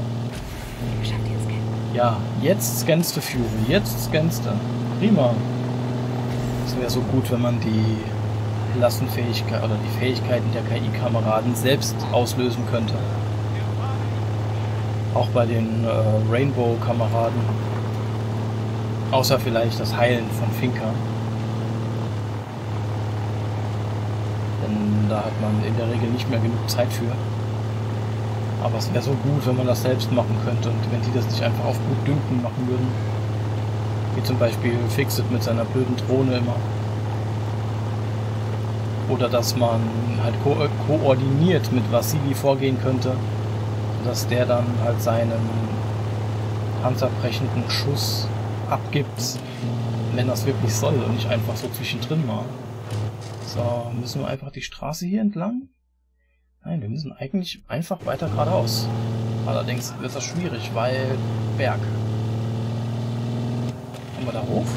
Ja, jetzt scannst du, Fury. Jetzt scannst du. Prima. Es wäre so gut, wenn man die Klassenfähigkeit oder die Fähigkeiten der KI-Kameraden selbst auslösen könnte. Auch bei den Rainbow-Kameraden. Außer vielleicht das Heilen von Finka. Denn da hat man in der Regel nicht mehr genug Zeit für. Aber es wäre so gut, wenn man das selbst machen könnte und wenn die das nicht einfach auf Gutdünken machen würden. Wie zum Beispiel Fixit mit seiner blöden Drohne immer. Oder dass man halt koordiniert, mit Vasili vorgehen könnte. Dass der dann halt seinen panzerbrechenden Schuss abgibt, wenn das wirklich soll und nicht einfach so zwischendrin mal. So, müssen wir einfach die Straße hier entlang? Nein, wir müssen eigentlich einfach weiter geradeaus. Allerdings wird das schwierig, weil Berg. Kommen wir da hoch?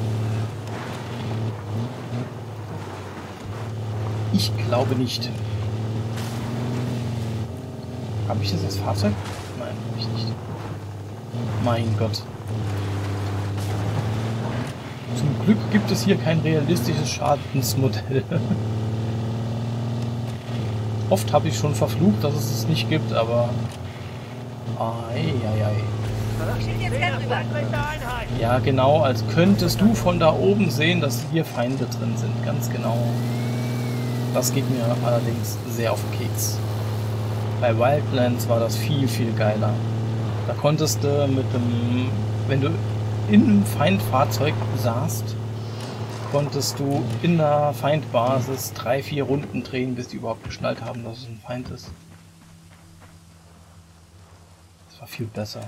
Ich glaube nicht. Habe ich das als Fahrzeug? Nein, habe ich nicht. Mein Gott. Zum Glück gibt es hier kein realistisches Schadensmodell. Oft habe ich schon verflucht, dass es es nicht gibt, aber... Eieiei. Ja, genau, als könntest du von da oben sehen, dass hier Feinde drin sind. Ganz genau. Das geht mir allerdings sehr auf den Keks. Bei Wildlands war das viel, viel geiler. Da konntest du mit dem... Wenn du in einem Feindfahrzeug saßt, konntest du in der Feindbasis 3-4 Runden drehen, bis die überhaupt geschnallt haben, dass es ein Feind ist. Das war viel besser.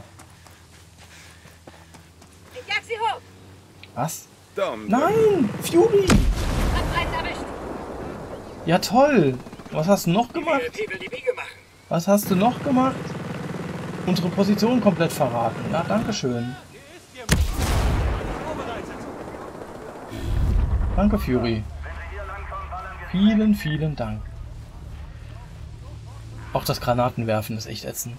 Ich jag sie hoch! Was? Daumen. Nein! Fury! Hab einen erwischt! Ja toll! Was hast du noch gemacht? Was hast du noch gemacht? Unsere Position komplett verraten. Na, dankeschön. Danke, Fury. Vielen, vielen Dank. Auch das Granatenwerfen ist echt ätzend.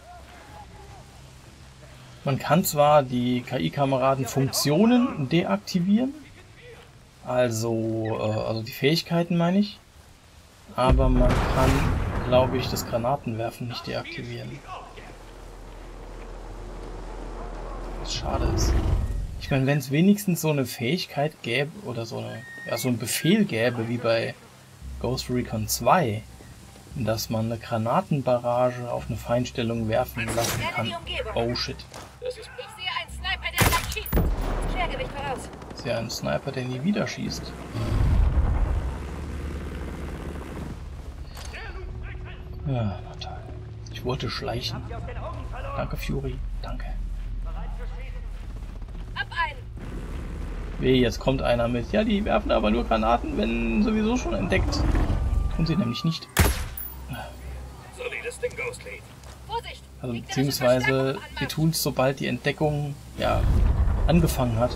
Man kann zwar die KI-Kameraden Funktionen deaktivieren, also die Fähigkeiten meine ich, aber man kann, glaube ich, das Granatenwerfen nicht deaktivieren. Was schade ist. Ich meine, wenn es wenigstens so eine Fähigkeit gäbe oder so ein Befehl gäbe, wie bei Ghost Recon 2, dass man eine Granatenbarrage auf eine Feindstellung werfen lassen kann. Oh shit. Ich sehe einen Sniper, der gleich schießt. Schwergewicht voraus. Ich sehe einen Sniper, der nie wieder schießt. Ja, na toll. Ich wollte schleichen. Danke, Fury. Danke. Ab einen! Weh, jetzt kommt einer mit. Ja, die werfen aber nur Granaten, wenn sowieso schon entdeckt. Tun sie nämlich nicht. Solides Ding, Ghostly. Vorsicht! Also beziehungsweise die tun es, sobald die Entdeckung ja angefangen hat.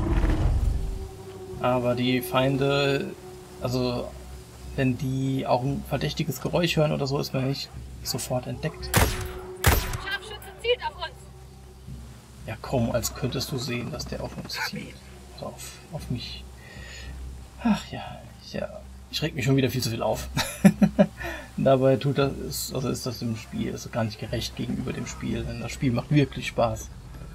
Aber die Feinde, also wenn die auch ein verdächtiges Geräusch hören oder so, ist man nicht sofort entdeckt. Scharfschütze zielt auf uns! Ja komm, als könntest du sehen, dass der auf uns zielt. Also auf mich. Ach ja, ich reg mich schon wieder viel zu viel auf. Dabei ist das im Spiel also gar nicht gerecht gegenüber dem Spiel, denn das Spiel macht wirklich Spaß.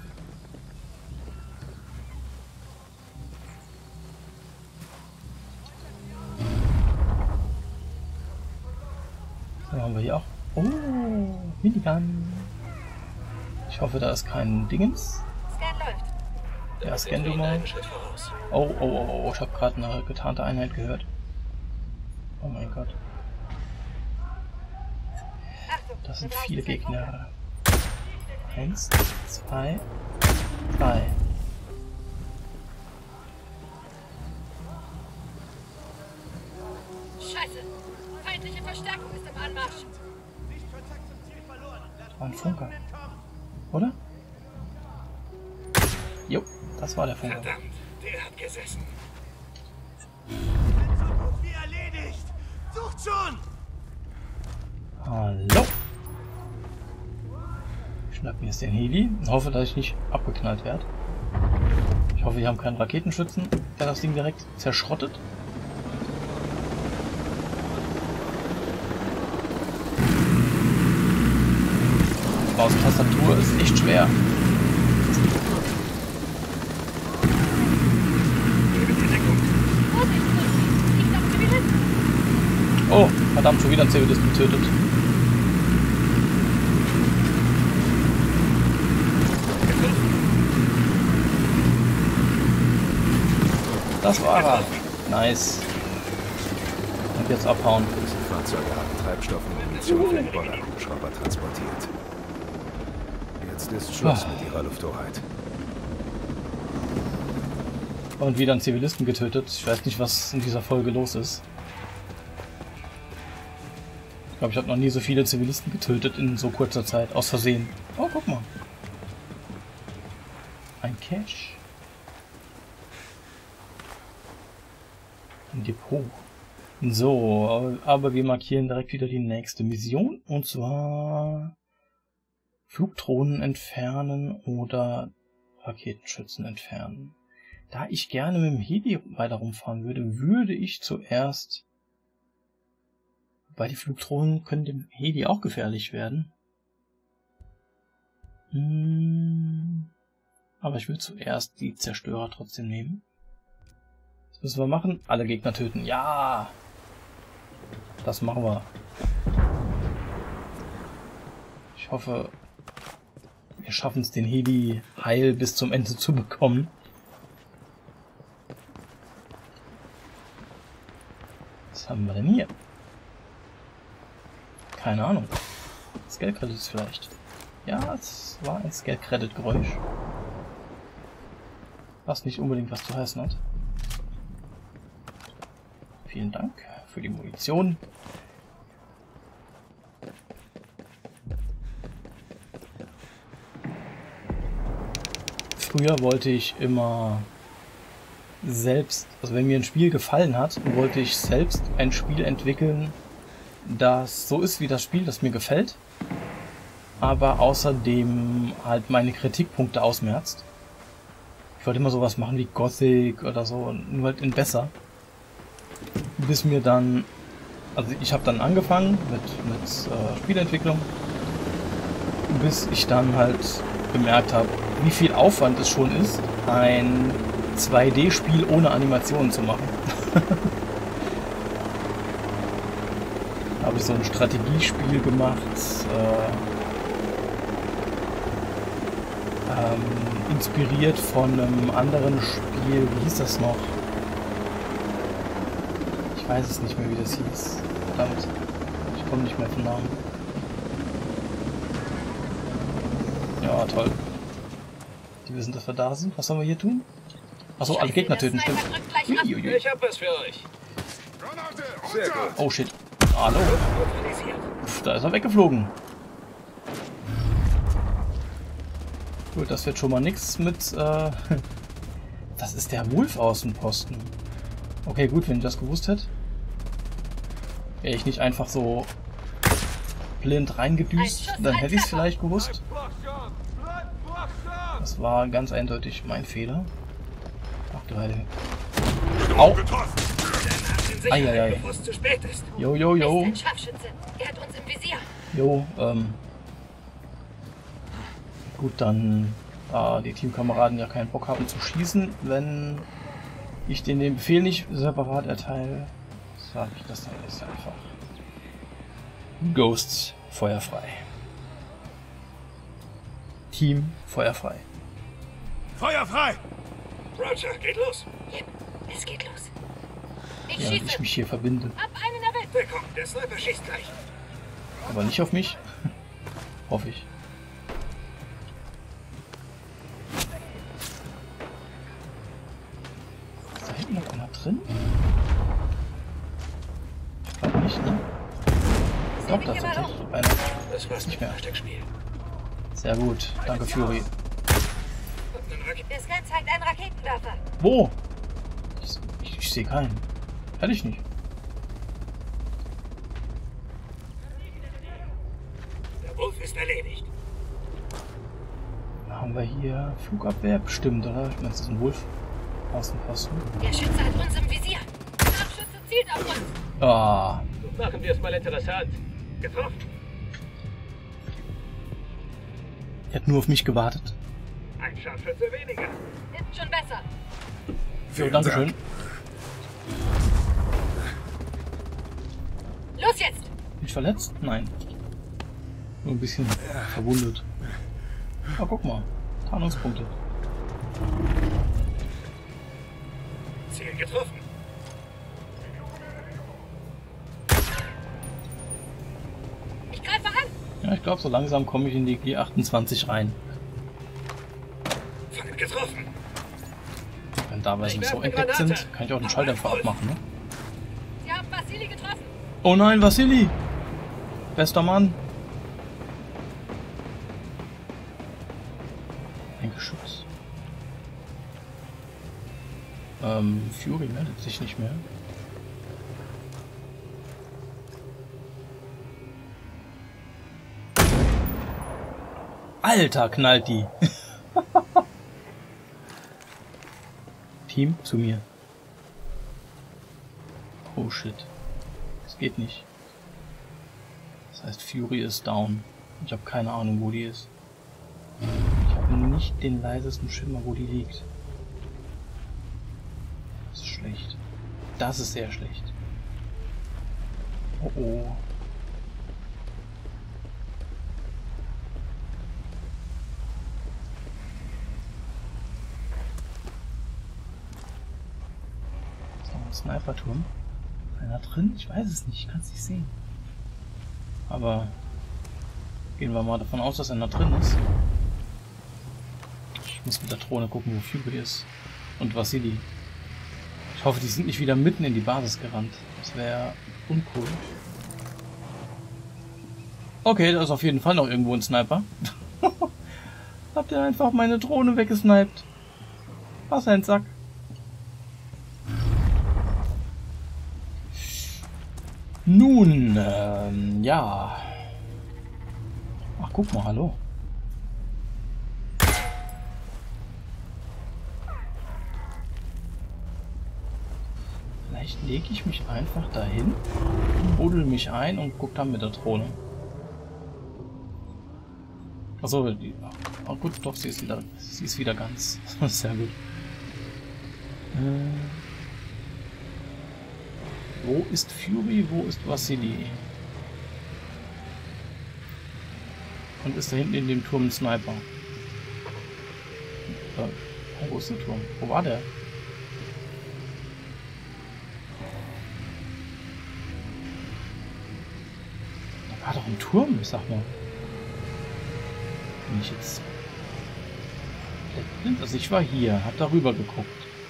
So, haben wir hier auch. Oh, Minigun. Ich hoffe, da ist kein Dingens. Scan läuft. Ja, scan du mal. Oh, ich habe gerade eine getarnte Einheit gehört. Oh mein Gott. Das sind viele Gegner. 1, 2, 3. Scheiße! Feindliche Verstärkung ist im Anmarsch. Das war ein Funker. Oder? Jo, Das war der Funke. Verdammt, der hat gesessen. So gut wie erledigt. Sucht schon! Hallo. Ich schnapp mir jetzt den Heli. Hoffe, dass ich nicht abgeknallt werde. Ich hoffe, wir haben keinen Raketenschützen, der das Ding direkt zerschrottet. Aus Tastatur ist echt schwer. Oh, verdammt, schon wieder ein Zivilisten getötet. Das war er. Nice. Und jetzt abhauen. Diese Fahrzeuge haben Treibstoff und Munition für den Bodak-Hubschrauber transportiert. Jetzt ist Schluss mit ihrer Lufthoheit. Und wieder einen Zivilisten getötet. Ich weiß nicht, was in dieser Folge los ist. Ich glaube, ich habe noch nie so viele Zivilisten getötet in so kurzer Zeit. Aus Versehen. Oh, guck mal. Ein Cache. Ein Depot. So, aber wir markieren direkt wieder die nächste Mission. Und zwar Flugdrohnen entfernen oder Raketenschützen entfernen. Da ich gerne mit dem Heli weiter rumfahren würde, würde ich zuerst... Wobei die Flugdrohnen können dem Heli auch gefährlich werden. Aber ich würde zuerst die Zerstörer trotzdem nehmen. Was müssen wir machen? Alle Gegner töten. Ja! Das machen wir. Ich hoffe, wir schaffen es, den Heli heil bis zum Ende zu bekommen. Was haben wir denn hier? Keine Ahnung. Scale-Credit vielleicht. Ja, es war ein Scale-Credit-Geräusch. Was nicht unbedingt was zu heißen hat. Vielen Dank für die Munition. Früher wollte ich immer selbst, also wenn mir ein Spiel gefallen hat, wollte ich selbst ein Spiel entwickeln, das so ist wie das Spiel, das mir gefällt, aber außerdem halt meine Kritikpunkte ausmerzt. Ich wollte immer sowas machen wie Gothic oder so, nur halt in besser. Bis mir dann, also ich habe dann angefangen mit Spielentwicklung, bis ich dann halt gemerkt habe, wie viel Aufwand es schon ist, ein 2D-Spiel ohne Animationen zu machen. Habe ich so ein Strategiespiel gemacht, inspiriert von einem anderen Spiel, wie hieß das noch? Ich weiß es nicht mehr, wie das hieß. Verdammt, ich komme nicht mehr vom Namen. Ja, toll. Die wissen, dass wir da sind. Was sollen wir hier tun? Achso, alle Gegner töten, stimmt. Uiuiui. Ich hab was für euch. Sehr gut. Oh shit. Hallo. Uff, da ist er weggeflogen. Gut, das wird schon mal nichts mit... Das ist der Wolf-Außenposten. Okay, gut, wenn ich das gewusst hätte. Wäre ich nicht einfach so blind reingedüst, dann hätte ich es vielleicht gewusst. Das war ganz eindeutig mein Fehler. Ach du Heilige. Au! Eieiei. Jo, jo, jo. Jo, gut, dann, da die Teamkameraden ja keinen Bock haben zu schießen, wenn ich denen den Befehl nicht separat erteile, sage ich das dann jetzt einfach. Ghosts, feuerfrei. Team, feuerfrei. Feuerfrei! Roger, geht los. Yep, es geht los. Ja, ich mich hier verbinde. Hab einen erwischt. Willkommen, der Sniper schießt gleich. Aber nicht auf mich. Hoffe ich. Ist da hinten noch einer drin? Ich glaube nicht, ne? Ich glaube, da ist tatsächlich einer. Das war's Nicht mehr. Versteckspiel. Sehr gut. Danke, Fury. Hab einen Der Scan zeigt einen Raketenwerfer. Wo? Ich sehe keinen. Hätte ich nicht. Der Wolf ist erledigt. Haben wir hier Flugabwehr? Bestimmt, oder? Ich meine, das ist ein Wolf. Außenposten. Der Schütze hat uns im Visier. Der Scharfschütze zielt auf uns. Ah. Machen wir es mal interessant. Getroffen. Er hat nur auf mich gewartet. Ein Scharfschütze weniger. Ist schon besser. So, dankeschön. Los jetzt! Bin ich verletzt? Nein. Nur ein bisschen verwundet. Ah, guck mal. Tarnungspunkte. Ziel getroffen. Ich greife an! Ja, ich glaube, so langsam komme ich in die G28 rein. Feind getroffen. Wenn da wir so entdeckt sind, kann ich auch den Schalldämpfer abmachen, ne? Sie haben Vassili getroffen. Oh nein, Vassili! Bester Mann! Ein Geschütz. Fury meldet sich nicht mehr. Alter, knallt die! Team, zu mir. Oh shit. Das geht nicht. Das heißt, Fury ist down. Ich habe keine Ahnung, wo die ist. Ich habe nicht den leisesten Schimmer, wo die liegt. Das ist schlecht. Das ist sehr schlecht. Oh oh. Sniperturm. Einer drin? Ich weiß es nicht. Ich kann es nicht sehen. Aber gehen wir mal davon aus, dass einer drin ist. Ich muss mit der Drohne gucken, wo Fury ist. Und Vassili. Ich hoffe, die sind nicht wieder mitten in die Basis gerannt. Das wäre uncool. Okay, da ist auf jeden Fall noch irgendwo ein Sniper. Habt ihr einfach meine Drohne weggesniped? Was ein Sack. Nun, ja. Ach, guck mal, hallo. Vielleicht lege ich mich einfach dahin, buddel mich ein und guck dann mit der Drohne. Achso, oh gut, doch, sie ist wieder ganz. Sehr gut. Wo ist Fury? Wo ist Vassili? Und ist da hinten in dem Turm ein Sniper? Wo ist der Turm? Wo war der? Da war doch ein Turm, sag mal. Bin ich jetzt blind? Also ich war hier, hab darüber geguckt.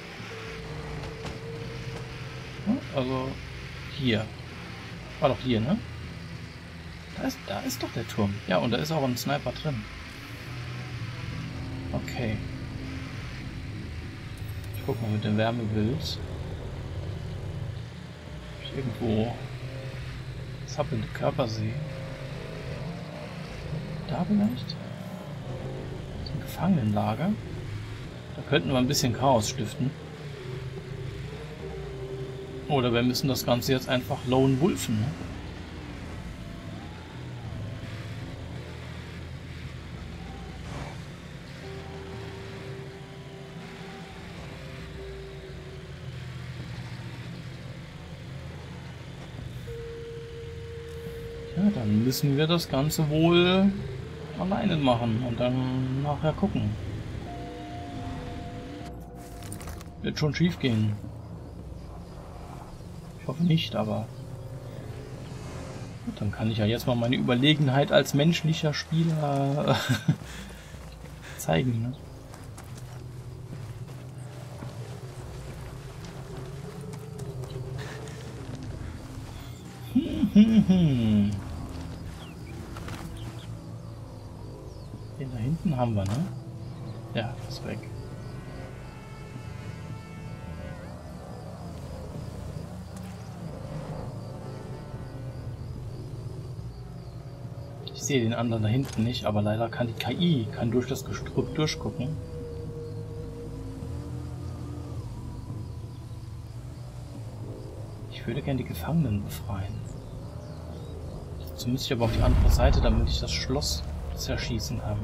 Also hier. War doch hier, ne? Da ist doch der Turm. Ja, und da ist auch ein Sniper drin. Okay. Ich guck mal mit dem Wärmebild. Ob ich irgendwo zappelnde Körper sehe. Da vielleicht? Das ist ein Gefangenenlager. Da könnten wir ein bisschen Chaos stiften. Oder wir müssen das Ganze jetzt einfach lone wolfen, ne? Ja, dann müssen wir das Ganze wohl alleine machen und dann nachher gucken. Wird schon schief gehen. Ich hoffe nicht, aber gut, dann kann ich ja jetzt mal meine Überlegenheit als menschlicher Spieler zeigen. Ne? Den da hinten haben wir, ne? Ja, ist weg. sehe den anderen da hinten nicht, aber leider kann die KI durch das Gestrüpp durchgucken. Ich würde gerne die Gefangenen befreien. Dazu müsste ich aber auf die andere Seite, damit ich das Schloss zerschießen kann.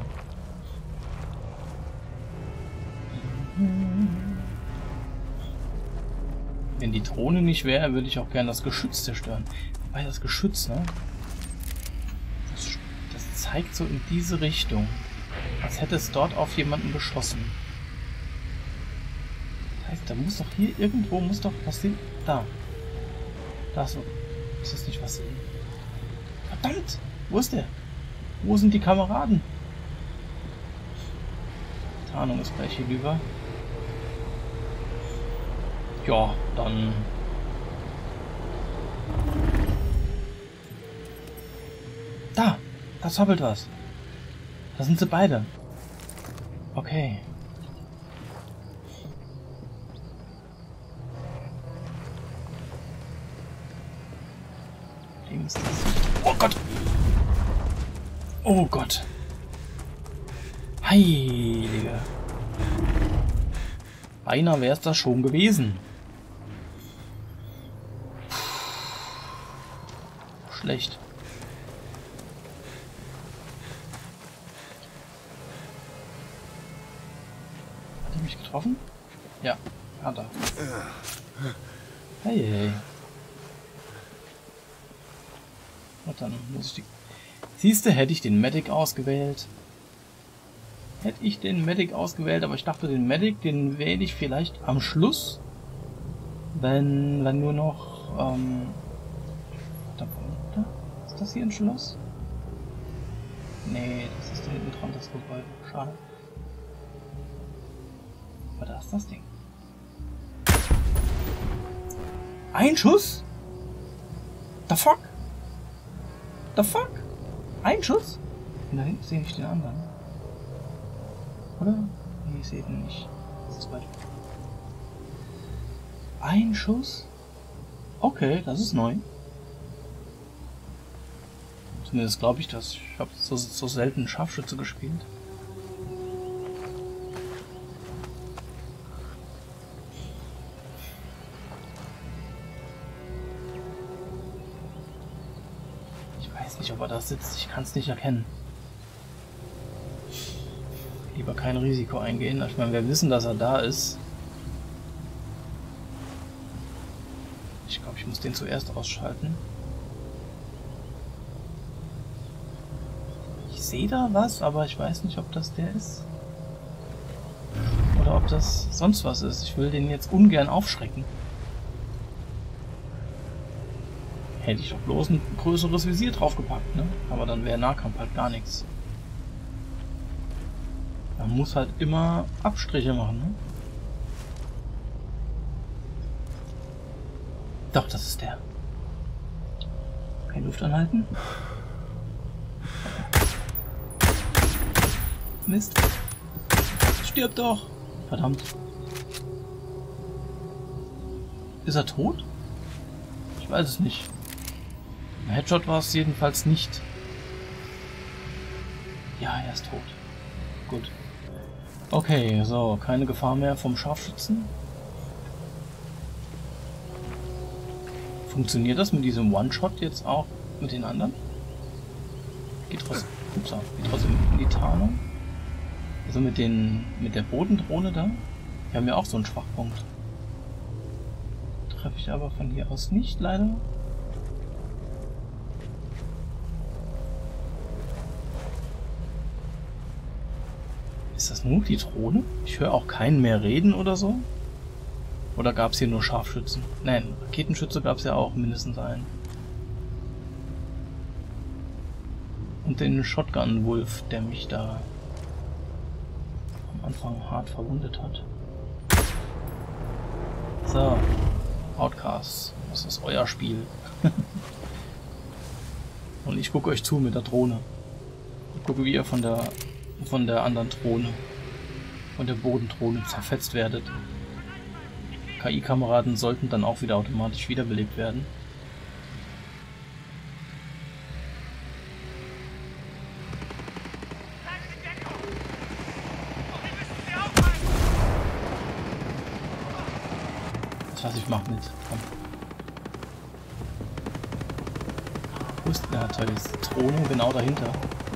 Wenn die Drohne nicht wäre, würde ich auch gerne das Geschütz zerstören. Wobei das Geschütz, ne? Das zeigt so in diese Richtung. Als hätte es dort auf jemanden geschossen. Das heißt, da muss doch hier irgendwo, muss doch was sehen. Da. Da so. Ist das nicht was sehen? Verdammt! Wo ist der? Wo sind die Kameraden? Tarnung ist gleich hier rüber. Ja, dann... Da! Da zappelt was. Da sind sie beide. Okay. Links. Oh Gott! Oh Gott! Heilige! Beinahe wäre es das schon gewesen. Schlecht. Hat er mich getroffen? Ja, hat er. Hey, hey. Und dann muss ich die... Siehste, hätte ich den Medic ausgewählt. Aber ich dachte, den Medic, den wähle ich vielleicht am Schluss. Wenn nur noch... Ist das hier ein Schloss? Nee, das ist da hinten dran, das Gebäude. Schade. Aber da ist das Ding. Ein Schuss? The fuck? The fuck? Ein Schuss? Und da hinten sehe ich den anderen. Oder? Nee, ich sehe den nicht. Das ist weit. Ein Schuss? Okay, das ist neu. Zumindest glaube ich das. Ich habe so selten Scharfschütze gespielt. Ich weiß nicht, ob er da sitzt. Ich kann es nicht erkennen. Lieber kein Risiko eingehen. Ich meine, wir wissen, dass er da ist. Ich glaube, ich muss den zuerst ausschalten. Ich sehe da was, aber ich weiß nicht, ob das der ist. Oder ob das sonst was ist. Ich will den jetzt ungern aufschrecken. Hätte ich doch bloß ein größeres Visier draufgepackt, ne? Aber dann wäre Nahkampf halt gar nichts. Man muss halt immer Abstriche machen, ne? Doch, das ist der. Keine Luft anhalten. Mist. Stirb doch! Verdammt. Ist er tot? Ich weiß es nicht. Ein Headshot war es jedenfalls nicht. Ja, er ist tot. Gut. Okay, so, keine Gefahr mehr vom Scharfschützen. Funktioniert das mit diesem One-Shot jetzt auch mit den anderen? Geht trotzdem in die Tarnung. Also mit der Bodendrohne da. Wir haben ja auch so einen Schwachpunkt. Treffe ich aber von hier aus nicht, leider. Ist das nur die Drohne? Ich höre auch keinen mehr reden oder so. Oder gab es hier nur Scharfschützen? Nein, Raketenschütze gab es ja auch mindestens einen. Und den Shotgun-Wolf, der mich da am Anfang hart verwundet hat. So, Outcasts, das ist euer Spiel. Und ich gucke euch zu mit der Drohne. Ich gucke, wie ihr von der anderen Drohne, von der Bodendrohne zerfetzt werdet. KI-Kameraden sollten dann auch wieder automatisch wiederbelebt werden. was, ich mach mit. Komm. Wo ist der toll? Ist Drohne genau dahinter.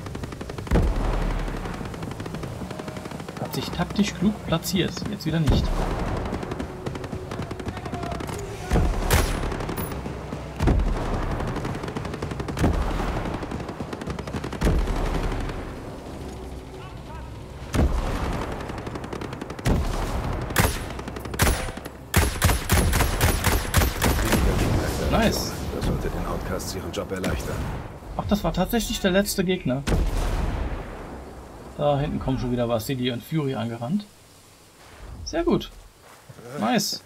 Hat sich taktisch klug platziert. Jetzt wieder nicht. Nice. Das sollte den Outcasts ihren Job erleichtern. Ach, das war tatsächlich der letzte Gegner. Da hinten kommen schon wieder Vasily und Fury angerannt. Sehr gut. Nice.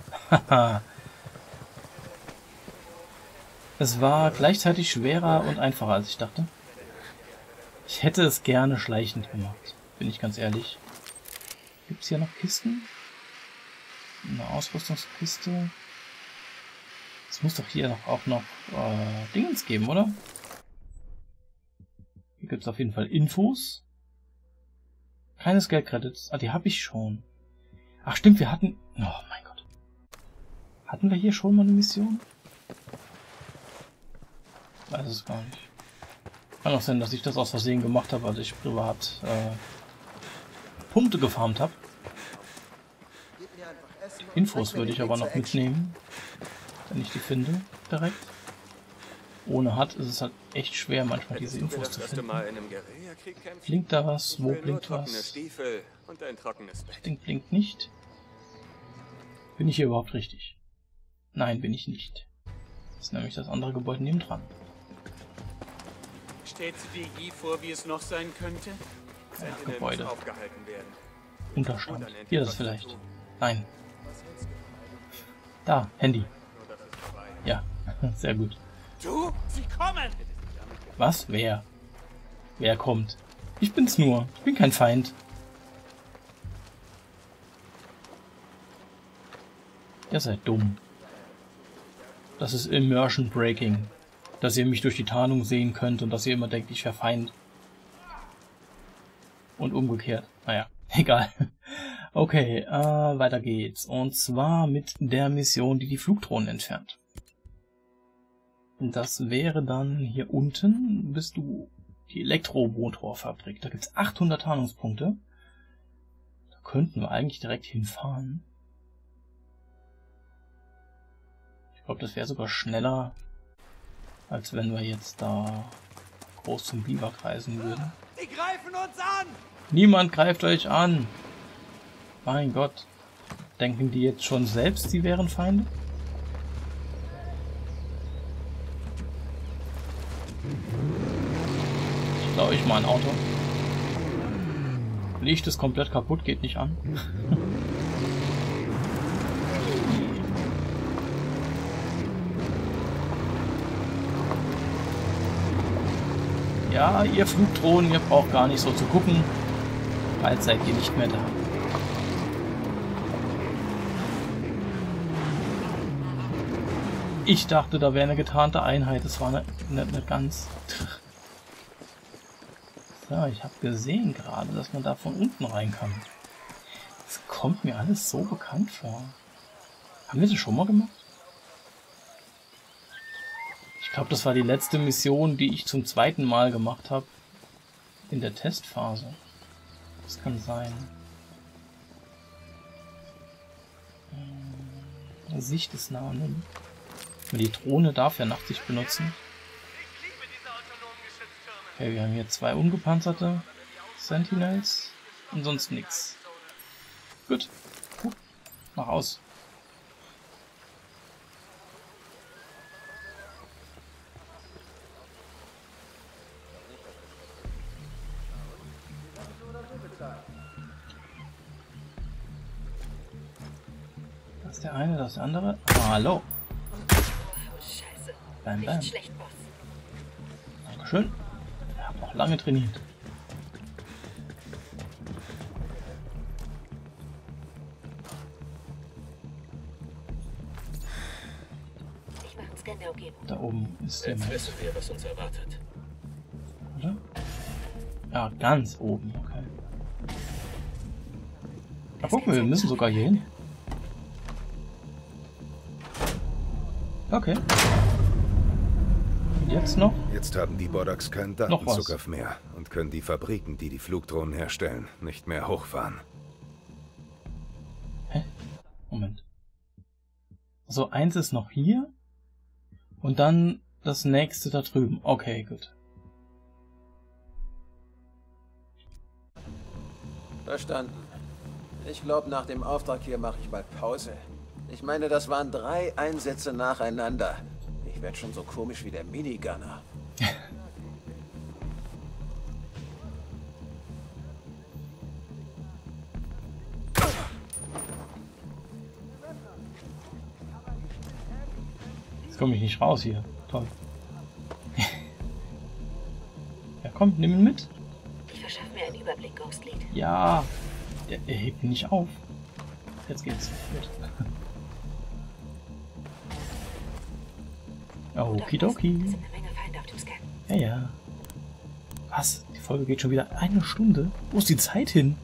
Es war gleichzeitig schwerer und einfacher, als ich dachte. Ich hätte es gerne schleichend gemacht. Bin ich ganz ehrlich. Gibt es hier noch Kisten? Eine Ausrüstungskiste. Es muss doch hier auch noch Dingens geben, oder? Hier gibt es auf jeden Fall Infos. Keine Scale-Credits. Ah, die habe ich schon. Ach stimmt, wir hatten... Oh mein Gott. Hatten wir hier schon mal eine Mission? Ich weiß es gar nicht. Kann auch sein, dass ich das aus Versehen gemacht habe, als ich privat Punkte gefarmt habe. Infos würde ich aber noch mitnehmen, wenn ich die finde, direkt. Ohne HUD ist es halt echt schwer, manchmal diese Infos zu finden. Blinkt da was? Wo blinkt was? Das Ding blinkt nicht. Bin ich hier überhaupt richtig? Nein, bin ich nicht. Das ist nämlich das andere Gebäude nebendran. Stellt die DG vor, wie es noch sein könnte? Ja, Gebäude. Unterstand. Hier das vielleicht. Nein. Da, Handy. Ja, sehr gut. Du? Sie kommen! Was? Wer? Wer kommt? Ich bin's nur. Ich bin kein Feind. Ihr seid dumm. Das ist Immersion Breaking. Dass ihr mich durch die Tarnung sehen könnt und dass ihr immer denkt, ich wäre Feind. Und umgekehrt. Naja, egal. Okay, weiter geht's. Und zwar mit der Mission, die Flugdrohnen entfernt. Und das wäre dann hier unten, bist du die Elektromotorfabrik. Da gibt's 800 Tarnungspunkte. Da könnten wir eigentlich direkt hinfahren. Ich glaube, das wäre sogar schneller, als wenn wir jetzt da groß zum Biwak reisen würden. Die greifen uns an! Niemand greift euch an! Mein Gott. Denken die jetzt schon selbst, sie wären Feinde? Ich glaube, ich mal ein Auto. Licht ist komplett kaputt, geht nicht an. Ja, ihr Flugdrohnen, ihr braucht gar nicht so zu gucken. Bald seid ihr nicht mehr da. Ich dachte, da wäre eine getarnte Einheit. Das war nicht ganz... So, ich habe gesehen gerade, dass man da von unten rein kann. Das kommt mir alles so bekannt vor. Haben wir das schon mal gemacht? Ich glaube, das war die letzte Mission, die ich zum zweiten Mal gemacht habe. In der Testphase. Das kann sein. Sicht ist nah. Ne? Die Drohne darf ja Nachtsicht benutzen. Okay, wir haben hier 2 ungepanzerte Sentinels und sonst nichts. Gut. Mach aus. Das ist der eine, das ist der andere. Hallo. Scheiße. Bam, bam. Nicht schlecht, Boss. Dankeschön. Ich habe noch lange trainiert. Ich mache einen Scan der Umgebung. Da oben ist der Jetzt Mensch, wissen wir, was uns erwartet. oder? Ja, ganz oben, okay. Ach, guck mal, wir müssen sogar hier hin. Okay. Und jetzt noch? Jetzt haben die Bodaks keinen Noch was. Datenzugriff mehr und können die Fabriken, die die Flugdrohnen herstellen, nicht mehr hochfahren. Hä? Moment. So, eins ist noch hier. Und dann das nächste da drüben. Okay, gut. Verstanden. Ich glaube, nach dem Auftrag hier mache ich bald Pause. Ich meine, das waren 3 Einsätze nacheinander. Ich werde schon so komisch wie der Minigunner. Jetzt komme ich nicht raus hier. Toll. Ja, komm, nimm ihn mit. Ich verschaffe mir einen Überblick, Ghostlead. Ja, er hebt ihn nicht auf. Jetzt geht's. Gut. Okidoki. Es sind eine Menge Feinde auf dem Scan. Ja, ja. Was? Die Folge geht schon wieder 1 Stunde? Wo ist die Zeit hin?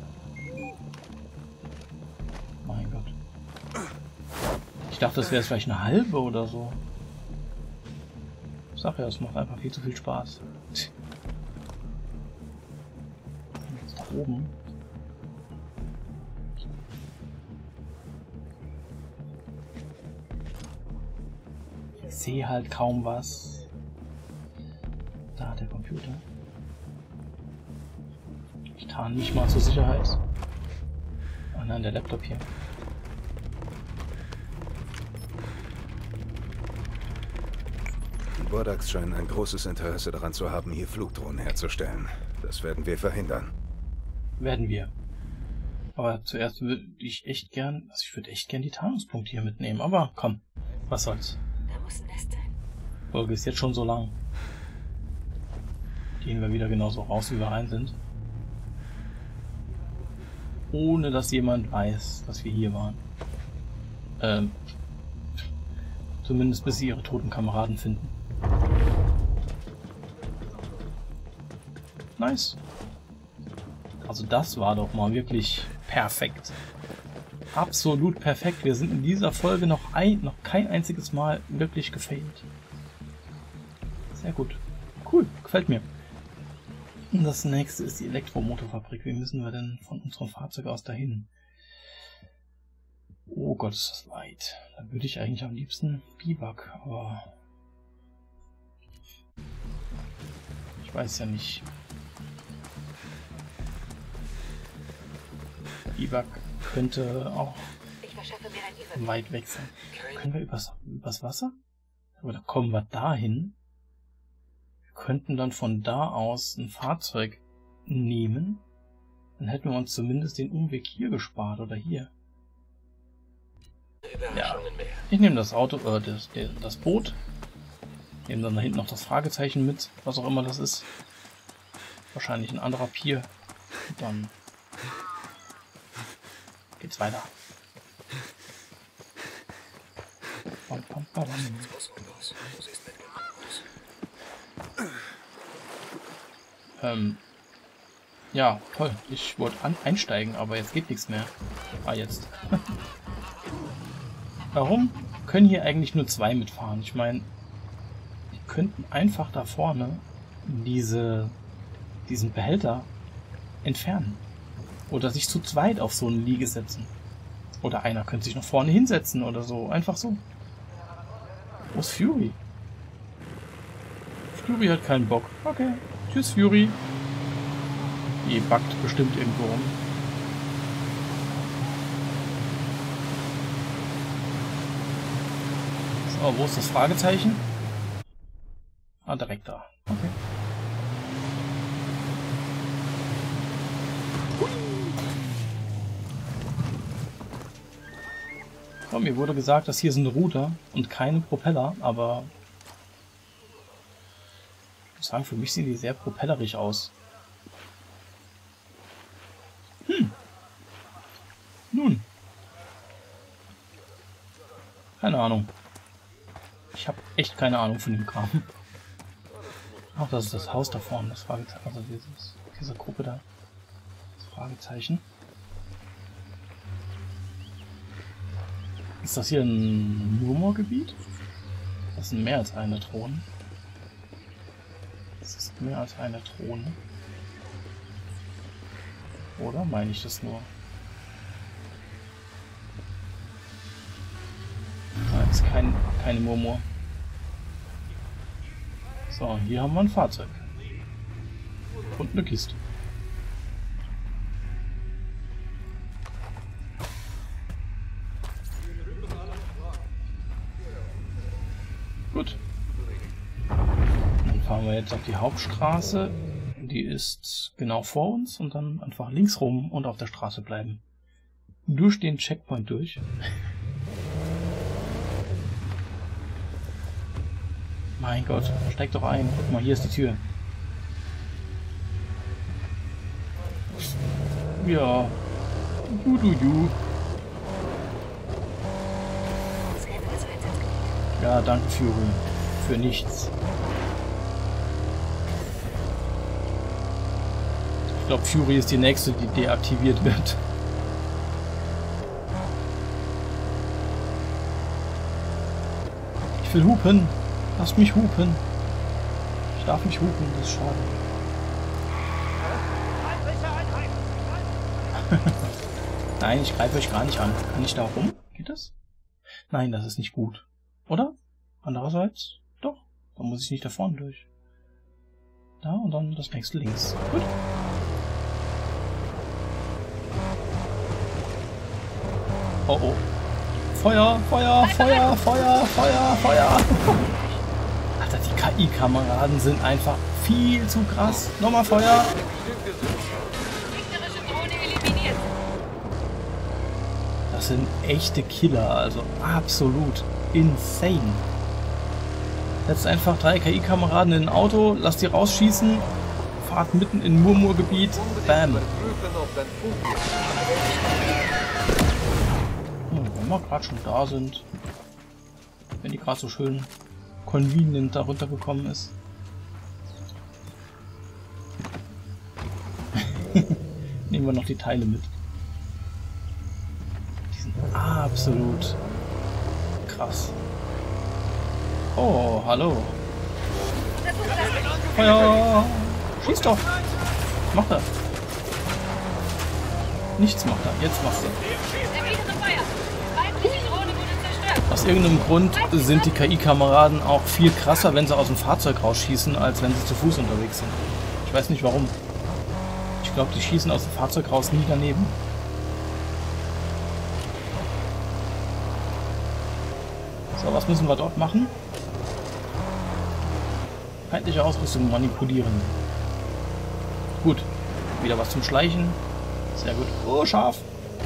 Mein Gott. Ich dachte, das wäre jetzt vielleicht eine halbe oder so. Ich sag ja, es macht einfach viel zu viel Spaß. Jetzt da oben. Ich sehe halt kaum was. Da der Computer. Ich tarn mich mal zur Sicherheit. Oh nein, der Laptop hier. Die Bodaks scheinen ein großes Interesse daran zu haben, hier Flugdrohnen herzustellen. Das werden wir verhindern. Werden wir. Aber zuerst würde ich echt gern, ich würde echt gern die Tarnungspunkte hier mitnehmen. Aber komm, was soll's. Da muss ein Nest sein. Die Folge ist jetzt schon so lang. Gehen wir wieder genauso raus, wie wir rein sind. Ohne dass jemand weiß, dass wir hier waren. Zumindest bis sie ihre toten Kameraden finden. Nice. Also das war doch mal wirklich perfekt. Absolut perfekt. Wir sind in dieser Folge noch kein einziges Mal wirklich gefailt. Sehr gut. Cool, gefällt mir. Und das nächste ist die Elektromotorfabrik. Wie müssen wir denn von unserem Fahrzeug aus dahin? Oh Gott, ist das weit. Da würde ich eigentlich am liebsten Biwak, aber ich weiß ja nicht. Biwak könnte auch weit weg sein. Können wir übers Wasser? Oder kommen wir dahin? Wir könnten dann von da aus ein Fahrzeug nehmen. Dann hätten wir uns zumindest den Umweg hier gespart oder hier. Ja, ich nehme das Auto, das Boot. Nehme dann da hinten noch das Fragezeichen mit, was auch immer das ist. Wahrscheinlich ein anderer Pier. Und dann geht's weiter. Bam, bam, bam. Ja, toll. Ich wollte einsteigen, aber jetzt geht nichts mehr. Ah, jetzt. Warum können hier eigentlich nur 2 mitfahren? Ich meine, die könnten einfach da vorne diesen Behälter entfernen. Oder sich zu zweit auf so eine Liege setzen. Oder einer könnte sich noch vorne hinsetzen oder so. Einfach so. Wo ist Fury? Fury hat keinen Bock. Okay. Tschüss, Fury. Die backt bestimmt irgendwo rum. So, wo ist das Fragezeichen? Ah, direkt da. Okay. So, mir wurde gesagt, dass hier sind Ruder und keine Propeller, aber ich muss sagen, für mich sehen die sehr propellerig aus. Nun. Keine Ahnung. Ich habe echt keine Ahnung von dem Kram. Ach, das ist das Haus da vorne, das Fragezeichen. Also diese Gruppe da. Das Fragezeichen. Ist das hier ein Murmurgebiet? Das sind mehr als eine Drohne. Das ist mehr als eine Drohne. Oder meine ich das nur? Da ist keine Murmur. So, hier haben wir ein Fahrzeug. Und eine Kiste. Gut. Dann fahren wir jetzt auf die Hauptstraße. Die ist genau vor uns und dann einfach links rum und auf der Straße bleiben. Durch den Checkpoint durch. Mein Gott, steig doch ein. Guck mal, hier ist die Tür. Ja. Du. Ja, danke Fury. Für nichts. Ich glaube, Fury ist die nächste, die deaktiviert wird. Ich will hupen. Lass mich hupen. Ich darf nicht hupen, das ist schade. Nein, ich greife euch gar nicht an. Kann ich da rum? Geht das? Nein, das ist nicht gut. Oder? Andererseits? Doch. Dann muss ich nicht da vorne durch. Da und dann das nächste links. Gut. Oh oh. Feuer, Feuer, Feuer, Feuer, Feuer, Feuer. Alter, die KI-Kameraden sind einfach viel zu krass. Nochmal Feuer. Das sind echte Killer, also absolut insane. Setzt einfach 3 KI-Kameraden in ein Auto, lasst die rausschießen, fahrt mitten in Murmurgebiet, bam. Wenn wir gerade schon da sind, wenn die gerade so schön convenient da runtergekommen ist. Nehmen wir noch die Teile mit. Die sind absolut krass. Oh, hallo. Feuer! Schieß doch! Macht er! Nichts macht er. Jetzt macht er. Aus irgendeinem Grund sind die KI-Kameraden auch viel krasser, wenn sie aus dem Fahrzeug rausschießen, als wenn sie zu Fuß unterwegs sind. Ich weiß nicht warum. Ich glaube, die schießen aus dem Fahrzeug raus nie daneben. So, was müssen wir dort machen? Feindliche Ausrüstung manipulieren. Gut. Wieder was zum Schleichen. Sehr gut. Oh, scharf.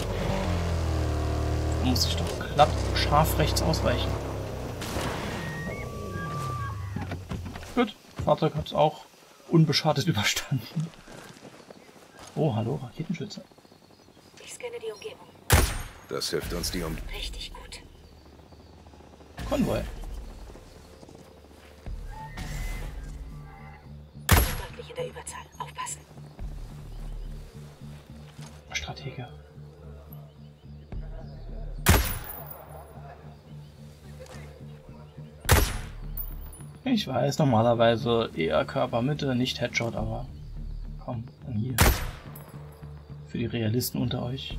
Da muss ich doch glatt scharf rechts ausweichen. Gut. Fahrzeug hat es auch unbeschadet überstanden. Oh, hallo, Raketenschütze. Ich scanne die Umgebung. Das hilft uns, die Richtig gut. Konvoi. Deutlich in der Überzahl. Aufpassen. Stratege. Ich weiß, normalerweise eher Körpermitte, nicht Headshot, aber komm, dann hier. Für die Realisten unter euch.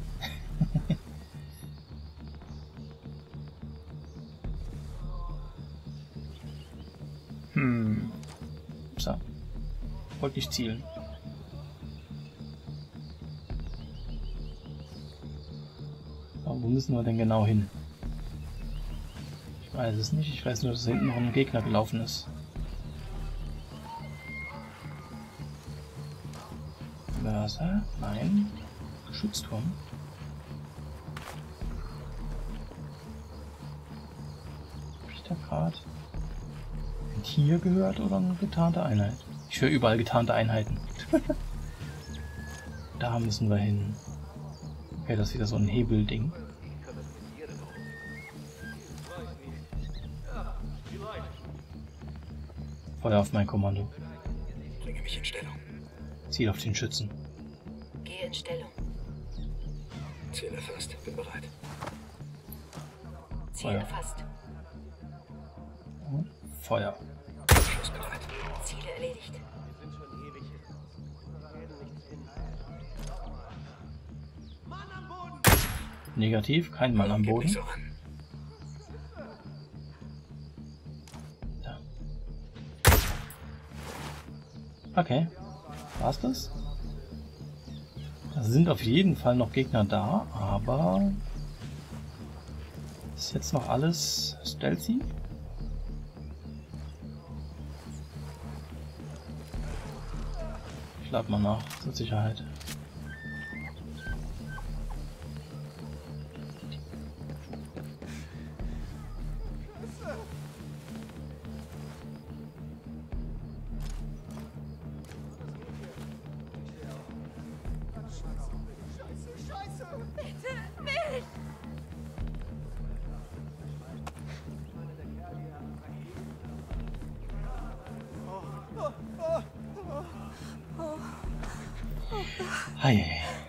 So. Wollte nicht zielen. Aber wo müssen wir denn genau hin? Ich weiß es nicht. Ich weiß nur, dass hinten noch ein Gegner gelaufen ist. Mörser? Nein. Geschützturm. Hab ich da gerade ein Tier gehört oder eine getarnte Einheit? Ich höre überall getarnte Einheiten. Da müssen wir hin. Okay, das ist wieder so ein Hebelding. Feuer auf mein Kommando. Bringe mich in Stellung. Ziel auf den Schützen. Gehe in Stellung. Ziel erfasst. Bin bereit. Ziel erfasst. Und Feuer. Schussbereit. Ziele erledigt. Negativ, kein Mann am Gib Boden. nicht so an. Okay, war's das? Da sind auf jeden Fall noch Gegner da, aber ist jetzt noch alles stealthy? Ich lade mal nach, zur Sicherheit. Hi.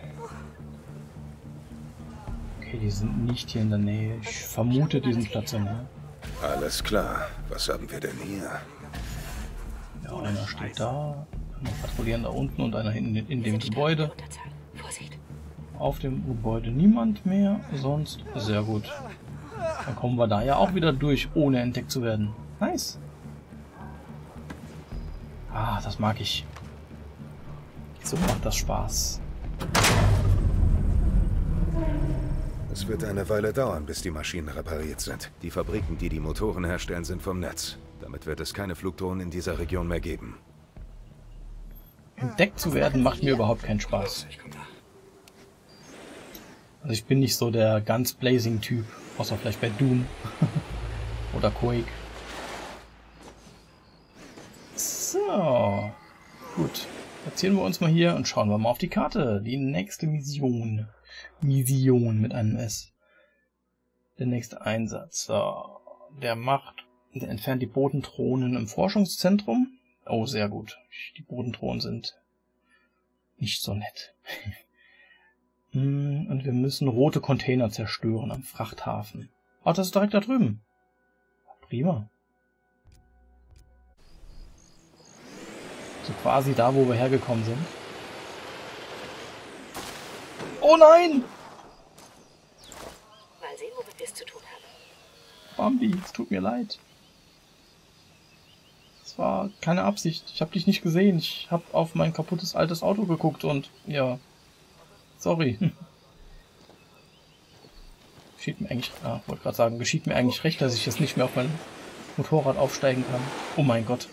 Okay, die sind nicht hier in der Nähe. Ich vermute, die sind stationär. Alles klar. Was haben wir denn hier? Ja, einer steht da, einer patrouillieren da unten und einer hinten in dem Gebäude. Vorsicht. Auf dem Gebäude niemand mehr, sonst sehr gut. Dann kommen wir da ja auch wieder durch, ohne entdeckt zu werden. Nice. Ah, das mag ich. So macht das Spaß. Es wird eine Weile dauern, bis die Maschinen repariert sind. Die Fabriken, die die Motoren herstellen, sind vom Netz. Damit wird es keine Flugdrohnen in dieser Region mehr geben. Entdeckt zu werden macht mir überhaupt keinen Spaß. Ich komm da. Also ich bin nicht so der ganz blazing Typ, außer vielleicht bei Doom oder Quake. So, gut. Platzieren wir uns mal hier und schauen wir mal auf die Karte. Die nächste Mission. Mission mit einem S. Der nächste Einsatz. So, der entfernt die Bodendrohnen im Forschungszentrum. Oh, sehr gut. Die Bodendrohnen sind nicht so nett. Und wir müssen rote Container zerstören am Frachthafen. Oh, das ist direkt da drüben. Prima. So quasi da, wo wir hergekommen sind. Oh nein! Mal sehen, womit wir es zu tun haben. Bambi, es tut mir leid. Es war keine Absicht. Ich habe dich nicht gesehen. Ich habe auf mein kaputtes altes Auto geguckt und ja. Sorry. Geschieht mir eigentlich, wollte gerade sagen, geschieht mir eigentlich recht, dass ich jetzt nicht mehr auf mein Motorrad aufsteigen kann. Oh mein Gott.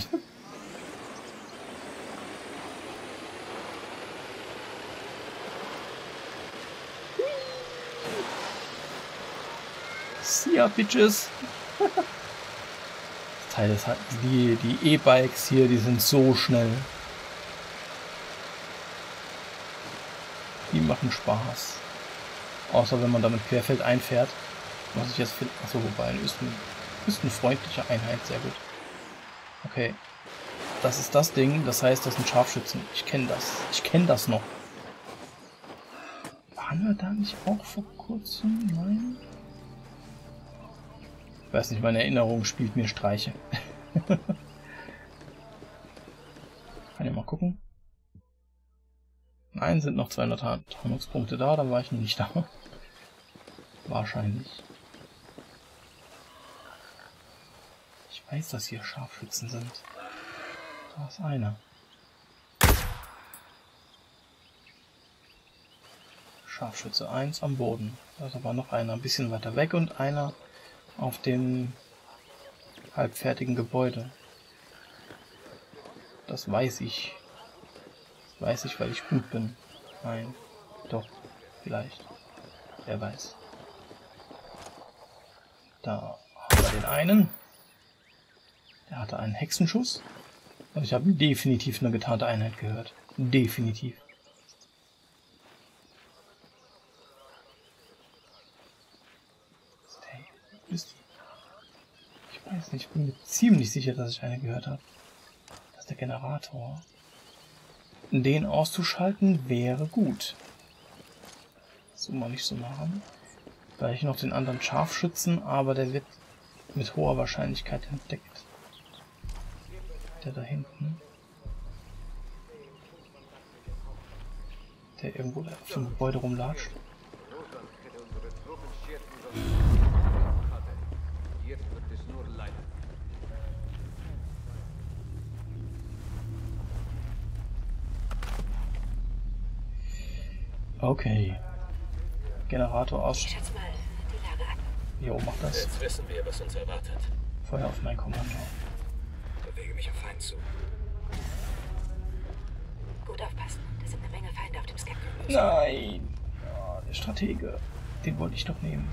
See ya, Bitches. Das Teil ist halt, die E-Bikes hier, die sind so schnell. Die machen Spaß. Außer wenn man damit querfeld einfährt. Was ich jetzt finde. Achso, wobei, ist eine freundliche Einheit, sehr gut. Okay. Das ist das Ding, das heißt, das sind Scharfschützen. Ich kenne das. Ich kenne das noch. Waren wir da nicht auch vor kurzem? Nein? Ich weiß nicht, meine Erinnerung spielt mir Streiche. Kann ja mal gucken. Nein, sind noch 200 Tarnungspunkte da, dann war ich noch nicht da. Wahrscheinlich. Ich weiß, dass hier Scharfschützen sind. Da ist einer. Scharfschütze 1 am Boden. Da ist aber noch einer ein bisschen weiter weg und einer auf dem halbfertigen Gebäude. Das weiß ich. Das weiß ich, weil ich gut bin. Nein. Doch. Vielleicht. Wer weiß. Da haben wir den einen. Der hatte einen Hexenschuss. Und ich habe definitiv eine getarnte Einheit gehört. Definitiv. Ich weiß nicht, ich bin mir ziemlich sicher, dass ich eine gehört habe. Das ist der Generator. Den auszuschalten wäre gut. So mal nicht so machen. Weil ich noch den anderen Scharfschützen, aber der wird mit hoher Wahrscheinlichkeit entdeckt. Der da hinten. Der irgendwo da auf dem Gebäude rumlatscht. Russland hätte unsere Truppen schärfen hatte. Jetzt wird es nur leiden. Okay. Generator aus. Ich schätze mal die Lage ab. Jo, mach das. Jetzt wissen wir, was uns erwartet. Feuer auf mein Kommando. Bewege mich auf Feind zu. Gut aufpassen. Da sind eine Menge Feinde auf dem Skepter. Nein! Ja, der Stratege. Den wollte ich doch nehmen.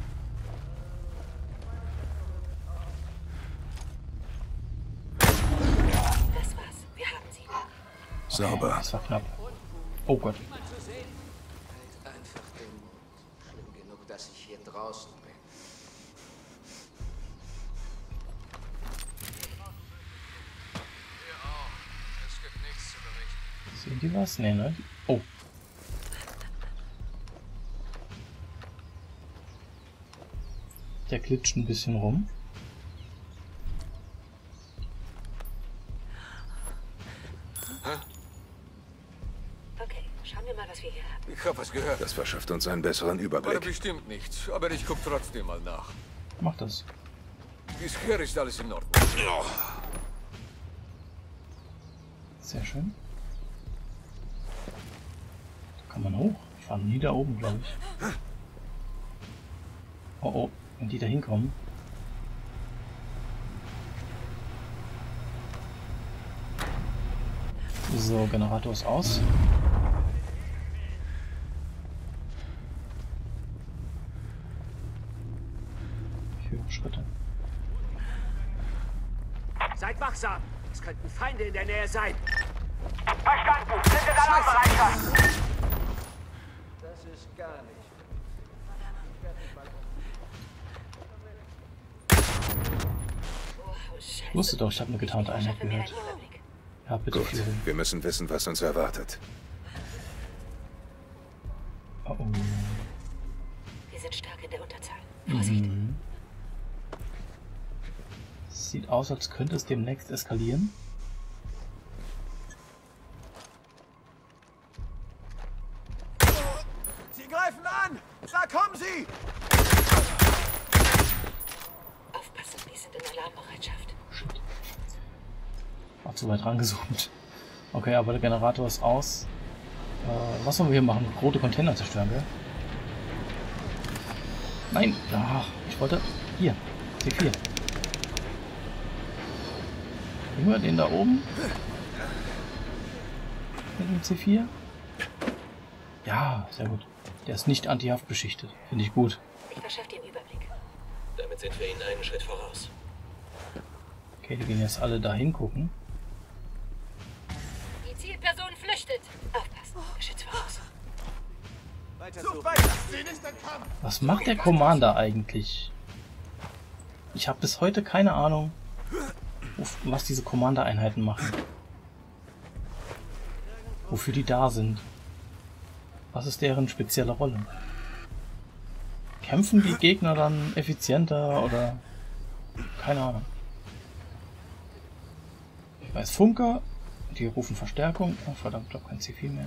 Das war's. Wir haben sie. Sauber. Das war knapp. Oh Gott. Einfach den Mund. Schlimm genug, dass ich hier draußen bin. Hier auch. Es gibt nichts zu berichten. Sehen die was? Nee, ne? Oh. Der glitscht ein bisschen rum. Okay, schauen wir mal, was wir hier haben. Ich hab was gehört. Das verschafft uns einen besseren War Überblick. bestimmt nichts, aber ich guck trotzdem mal nach. Mach das. Bisher ist alles in Ordnung. Sehr schön. Da kann man hoch. Ich war nie da oben, glaube ich. Oh oh, wenn die da hinkommen. So, Generator ist aus. Führungsschritte. Seid wachsam. Es könnten Feinde in der Nähe sein. Verstanden. Sind in Alarmbereitschaft. Das ist gar nicht. Oh, Scheiße. Ich wusste doch, ich habe eine getarnte Einheit Verschaffe mir einen gehört. Überblick. Ja, bitte Gut, Führung. wir müssen wissen, was uns erwartet. Oh, oh. Wir sind stark in der Unterzahl. Vorsicht. Mhm. Sieht aus, als könnte es demnächst eskalieren. Sie greifen an! Da kommen sie! Aufpassen, wir sind in Alarmbereitschaft. Shit. War zu weit rangezoomt. Okay, aber der Generator ist aus. Was sollen wir hier machen? Rote Container zerstören, gell? Nein! Ach, ich wollte... Hier, C4. Nehmen wir den da oben? Mit dem C4? Ja, sehr gut. Der ist nicht antihaft beschichtet. Finde ich gut. Ich verschaffe dir einen Überblick. Damit sind wir ihnen einen Schritt voraus. Okay, die gehen jetzt alle da hingucken. Die Zielperson flüchtet. Aufpassen. Geschütz voraus. Sucht weiter! Sie nicht entkommen! Was macht der Commander eigentlich? Ich habe bis heute keine Ahnung, was diese Commander-Einheiten machen. Wofür die da sind. Was ist deren spezielle Rolle? Kämpfen die Gegner dann effizienter oder... Keine Ahnung. Ich weiß Funker, die rufen Verstärkung. Oh verdammt, ich glaube kein C4 mehr.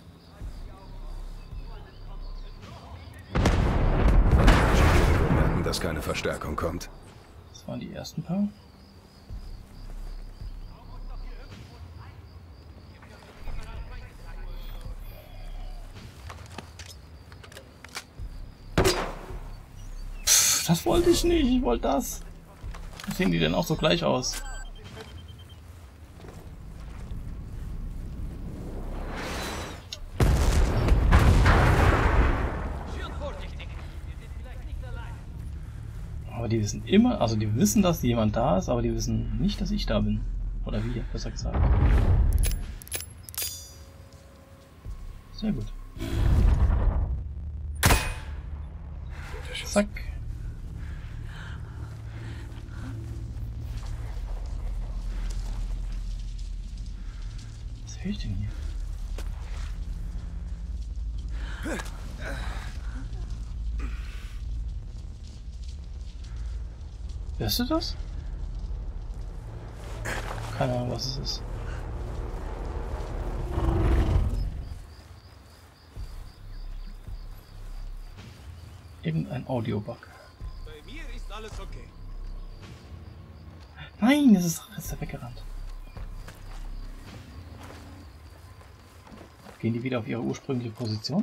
Wir merken, dass keine Verstärkung kommt. Das waren die ersten paar. Pff, das wollte ich nicht, ich wollte das. Sehen die denn auch so gleich aus? Aber die wissen immer, also die wissen, dass jemand da ist, aber die wissen nicht, dass ich da bin. Oder wir, besser gesagt. Sehr gut. Zack. Was höre ich denn hier? Hörst du das? Keine Ahnung, was es ist. Irgendein Audio-Bug. Bei mir ist alles okay. Nein, das ist er weggerannt. Gehen die wieder auf ihre ursprüngliche Position?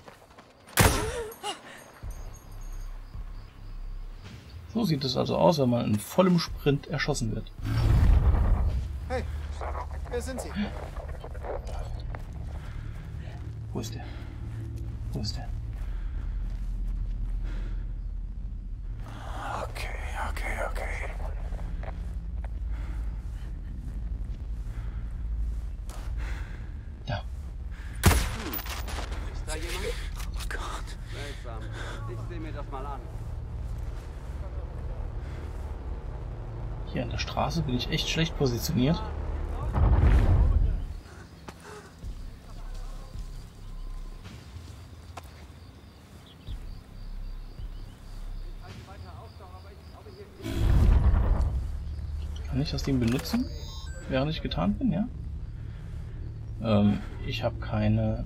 So sieht es also aus, wenn man in vollem Sprint erschossen wird. Hey, wer sind Sie? Wo ist der? Wo ist der? Okay. Da. Ist da jemand? Oh Gott. Seltsam. Ich sehe mir das mal an. Hier an der Straße bin ich echt schlecht positioniert. Kann ich das Ding benutzen, während ich getarnt bin, ja? Ich habe keine...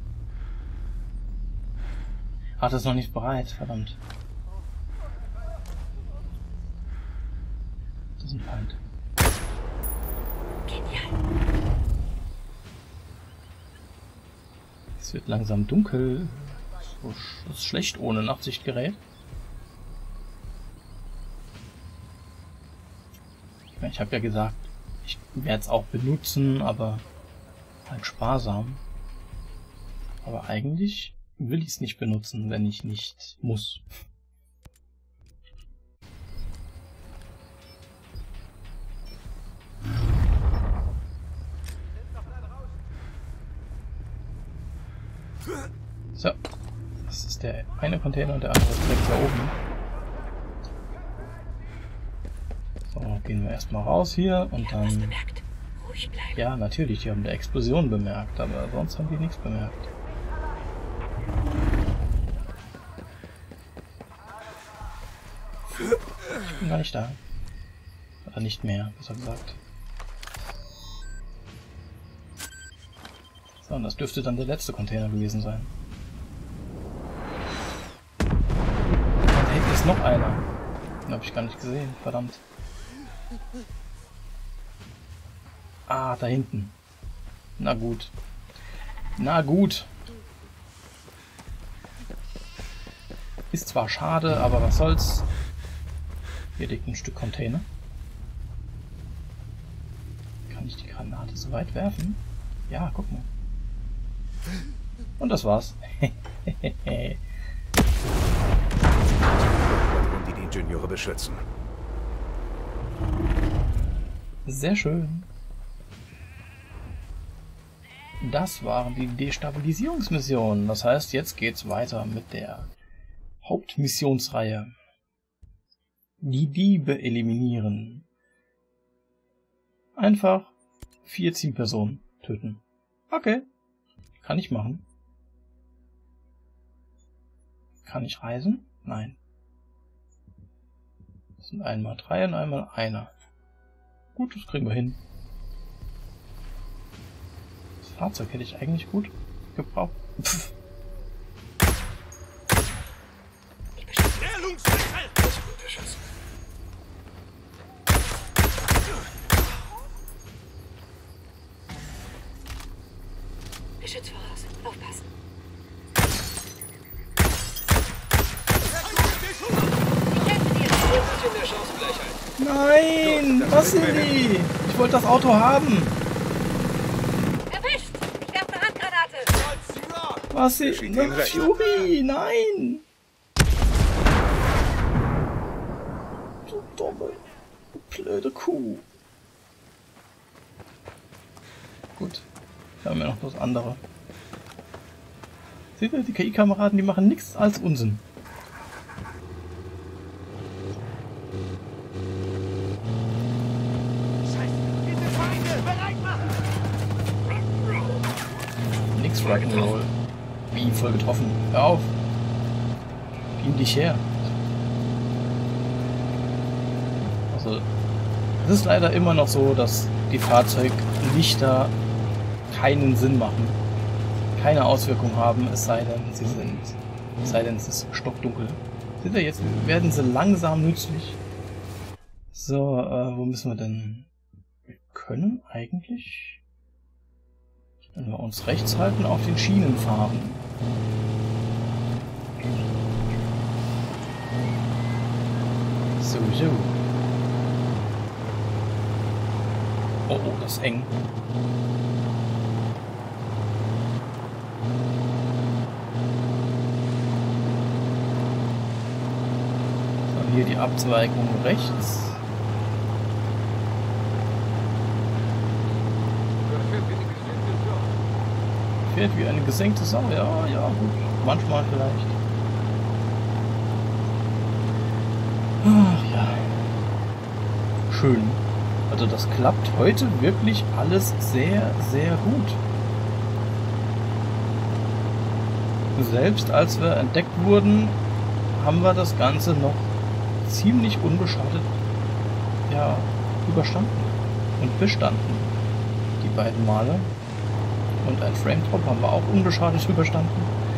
Ach, das ist noch nicht bereit, verdammt. Das ist ein Feind. Es wird langsam dunkel. Das ist schlecht ohne Nachtsichtgerät. Ich habe ja gesagt, ich werde es auch benutzen, aber halt sparsam. Aber eigentlich will ich es nicht benutzen, wenn ich nicht muss. So, das ist der eine Container und der andere ist direkt da oben. So, gehen wir erstmal raus hier und dann... Ja, natürlich, die haben eine Explosion bemerkt, aber sonst haben die nichts bemerkt. Ich bin gar nicht da. Oder nicht mehr, besser gesagt. So, und das dürfte dann der letzte Container gewesen sein. Und da hinten ist noch einer. Den habe ich gar nicht gesehen, verdammt. Ah, da hinten. Na gut. Na gut. Ist zwar schade, aber was soll's. Hier liegt ein Stück Container. Kann ich die Granate so weit werfen? Ja, guck mal. Und das war's. Die Ingenieure beschützen. Sehr schön. Das waren die Destabilisierungsmissionen. Das heißt, jetzt geht's weiter mit der Hauptmissionsreihe. Die Diebe eliminieren. Einfach 4 Zielpersonen töten. Okay. Kann ich machen. Kann ich reisen? Nein. Das sind einmal 3 und einmal einer. Gut, das kriegen wir hin. Das Fahrzeug hätte ich eigentlich gut gebraucht. Pff. Geschütz voraus. Aufpassen. Nein! Was sind die? Ich wollte das Auto haben. Erwischt! Ich werfe eine Handgranate. Was sie? Fury! Nein! Du dumme, blöde Kuh. Gut. Wir haben ja noch das andere. Seht ihr, die KI-Kameraden, die machen nichts als Unsinn. Nix Rock'n'Roll. Wie, voll getroffen. Hör auf. Gib dich her. Also, es ist leider immer noch so, dass die Fahrzeuglichter keinen Sinn machen, keine Auswirkung haben, es sei denn, es ist stockdunkel. Seht ihr, jetzt werden sie langsam nützlich. So, wo müssen wir denn? Wir können eigentlich, wenn wir uns rechts halten, auf den Schienen fahren. So. Oh, das ist eng. So, hier die Abzweigung rechts. Fährt wie eine gesenkte Sau. Ja, gut. Manchmal vielleicht. Ach ja. Schön. Also das klappt heute wirklich alles sehr, sehr gut. Selbst als wir entdeckt wurden, haben wir das Ganze noch ziemlich unbeschadet überstanden und bestanden. Die beiden Male. Und ein Frame-Drop haben wir auch unbeschadet überstanden.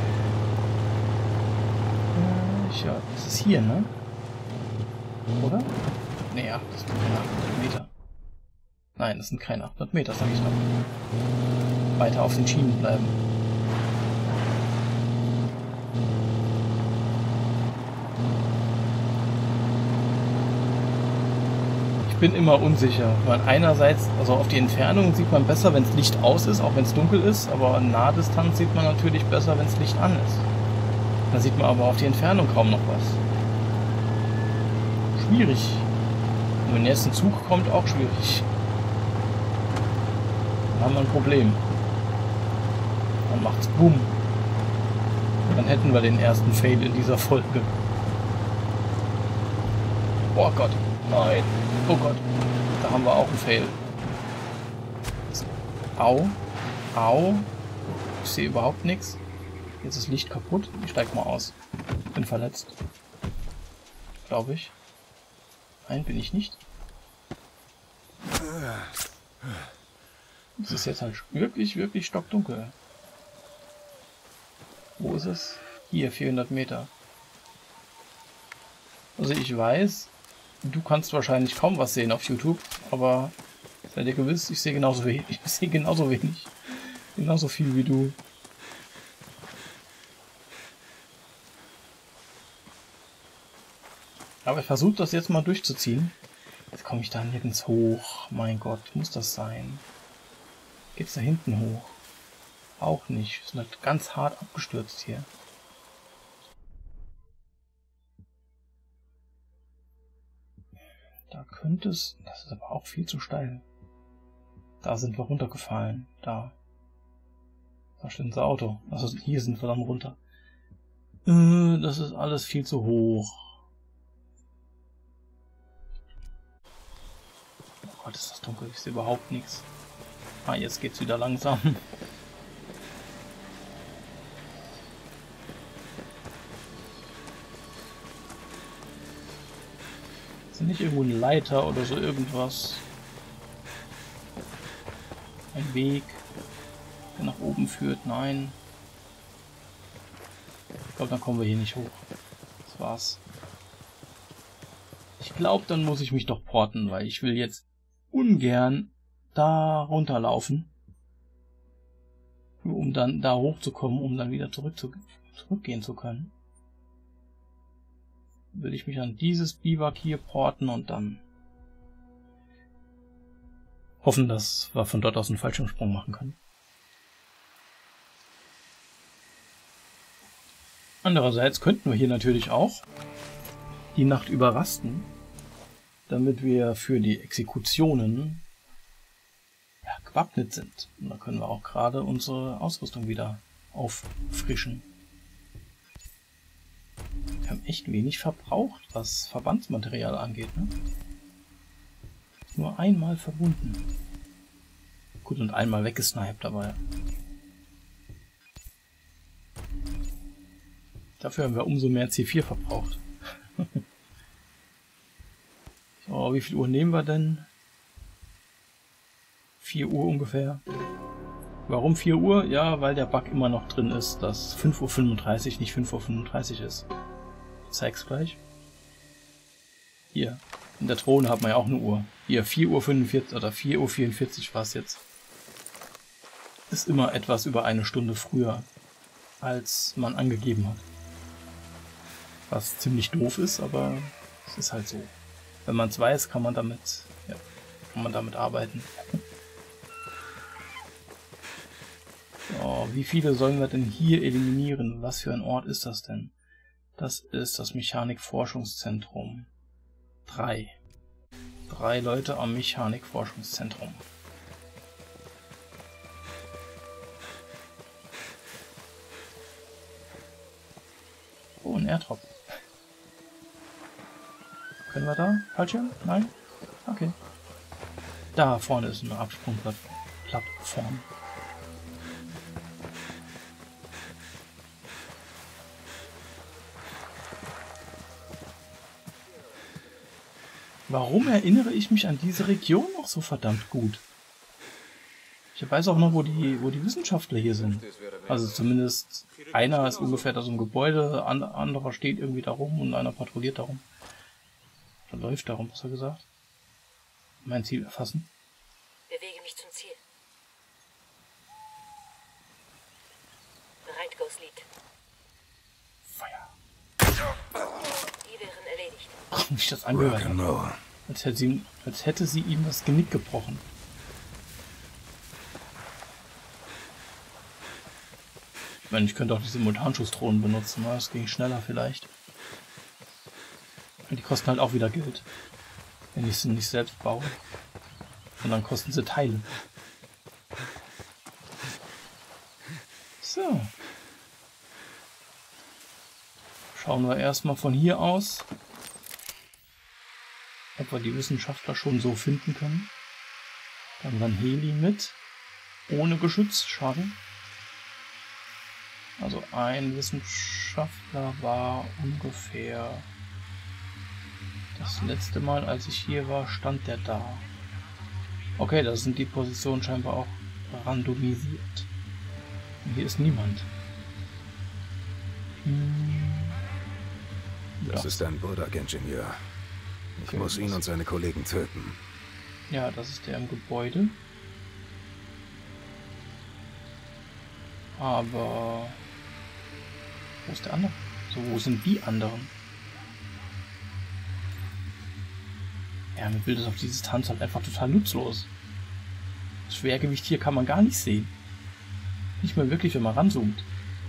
Ja, das ist hier, ne? Oder? Nee, ja, das sind keine 800 Meter. Nein, das sind keine 800 Meter, sag ich doch. Weiter auf den Schienen bleiben. Ich bin immer unsicher, weil einerseits, also auf die Entfernung sieht man besser, wenn das Licht aus ist, auch wenn es dunkel ist, aber an Nahdistanz sieht man natürlich besser, wenn das Licht an ist. Dann sieht man aber auf die Entfernung kaum noch was. Schwierig. Und wenn jetzt ein Zug kommt, auch schwierig. Dann haben wir ein Problem. Dann macht's Boom. Und dann hätten wir den ersten Fail in dieser Folge. Oh Gott. Nein. Oh Gott. Da haben wir auch einen Fail. Au. Au. Ich sehe überhaupt nichts. Jetzt ist das Licht kaputt. Ich steig mal aus. Bin verletzt. Glaube ich. Nein, bin ich nicht. Es ist jetzt halt wirklich, wirklich stockdunkel. Wo ist es? Hier, 400 Meter. Also ich weiß, du kannst wahrscheinlich kaum was sehen auf YouTube, aber sei dir gewiss, ich sehe genauso wenig. Ich sehe genauso wenig. Genauso viel wie du. Aber ich versuche das jetzt mal durchzuziehen. Jetzt komme ich da nirgends hoch. Mein Gott, muss das sein? Geht's da hinten hoch? Auch nicht. Wir sind halt ganz hart abgestürzt hier. Da könnte es... Das ist aber auch viel zu steil. Da sind wir runtergefallen. Da. Da steht unser Auto. Also hier sind wir dann runter. Das ist alles viel zu hoch. Oh Gott, ist das dunkel. Ich sehe überhaupt nichts. Ah, jetzt geht's wieder langsam. Ist nicht irgendwo eine Leiter oder so irgendwas? Ein Weg, der nach oben führt? Nein. Ich glaube, dann kommen wir hier nicht hoch. Das war's. Ich glaube, dann muss ich mich doch porten, weil ich will jetzt ungern da runterlaufen, um dann da hochzukommen, um dann wieder zurückgehen zu können. Will ich mich an dieses Biwak hier porten und dann hoffen, dass wir von dort aus einen Fallschirmsprung machen können. Andererseits könnten wir hier natürlich auch die Nacht überrasten, damit wir für die Exekutionen gewappnet sind. Und da können wir auch gerade unsere Ausrüstung wieder auffrischen. Wir haben echt wenig verbraucht, was Verbandsmaterial angeht, ne? Nur einmal verbunden. Gut, und einmal weggesniped dabei. Dafür haben wir umso mehr C4 verbraucht. So, wie viel Uhr nehmen wir denn? 4 Uhr ungefähr. Warum 4 Uhr? Ja, weil der Bug immer noch drin ist, dass 5:35 Uhr nicht 5:35 Uhr ist. Ich zeig's gleich. Hier, in der Drohne hat man ja auch eine Uhr. Hier, 4:45 Uhr oder 4:44 Uhr war es jetzt. Ist immer etwas über eine Stunde früher, als man angegeben hat. Was ziemlich doof ist, aber es ist halt so. Wenn man es weiß, kann man damit, ja, arbeiten. So, wie viele sollen wir denn hier eliminieren? Was für ein Ort ist das denn? Das ist das Mechanikforschungszentrum. 3. 3 Leute am Mechanikforschungszentrum. Oh, ein Airdrop. Können wir da? Fallschirm? Nein? Okay. Da vorne ist eine Absprungplattform. Warum erinnere ich mich an diese Region noch so verdammt gut? Ich weiß auch noch, wo die Wissenschaftler hier sind. Also zumindest einer ist ungefähr da so ein Gebäude, anderer steht irgendwie da rum und einer patrouilliert darum. Oder läuft darum, was er gesagt. Mein Ziel erfassen. Bewege mich zum Ziel. Bereit, Ghost Lead. Feuer. Die wären erledigt. Ach, wie ich das angehört habe. Als hätte sie ihm das Genick gebrochen. Ich meine, ich könnte auch die Simultanschussdrohnen benutzen, ne? Das ging schneller vielleicht. Und die kosten halt auch wieder Geld. Wenn ich sie nicht selbst baue. Und dann kosten sie Teile. So. Schauen wir erstmal von hier aus, ob wir die Wissenschaftler schon so finden können. Dann Heli mit. Ohne Geschütz, schade. Also ein Wissenschaftler war ungefähr... Das letzte Mal, als ich hier war, stand der da. Okay, da sind die Positionen scheinbar auch randomisiert. Und hier ist niemand. Das ist ein Bodak-Ingenieur. Ich muss ihn und seine Kollegen töten. Ja, das ist der im Gebäude. Aber... Wo ist der andere? So, wo sind die anderen? Ja, mit Bild ist auf die Distanz halt einfach total nutzlos. Das Schwergewicht hier kann man gar nicht sehen. Nicht mal wirklich, wenn man ranzoomt.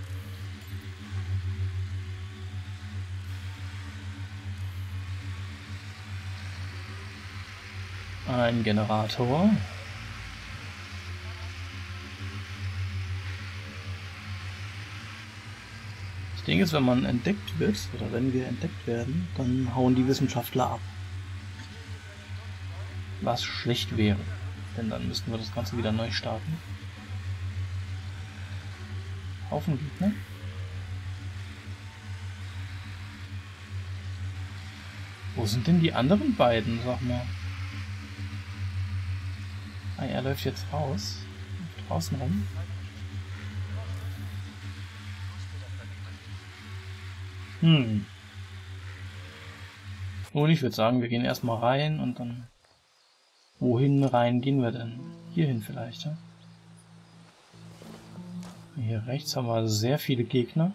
Ein Generator. Das Ding ist, wenn man entdeckt wird, oder wenn wir entdeckt werden, dann hauen die Wissenschaftler ab. Was schlecht wäre, denn dann müssten wir das Ganze wieder neu starten. Haufen Gegner. Wo sind denn die anderen beiden, sag mal? Ah, er läuft jetzt raus. Draußen rum. Und ich würde sagen, wir gehen erstmal rein und dann... Wohin rein gehen wir denn? Hierhin vielleicht, ja? Hier rechts haben wir sehr viele Gegner.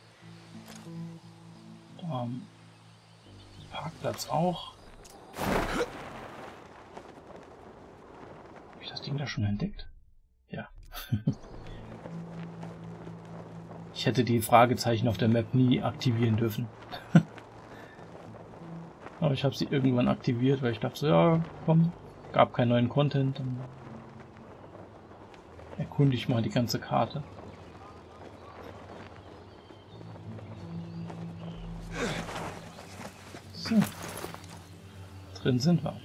Da am Parkplatz auch. Habe ich das Ding da schon entdeckt? Ja. Ich hätte die Fragezeichen auf der Map nie aktivieren dürfen. Aber ich habe sie irgendwann aktiviert, weil ich dachte so, ja, komm, gab keinen neuen Content, dann erkunde ich mal die ganze Karte. So. Drin sind wir.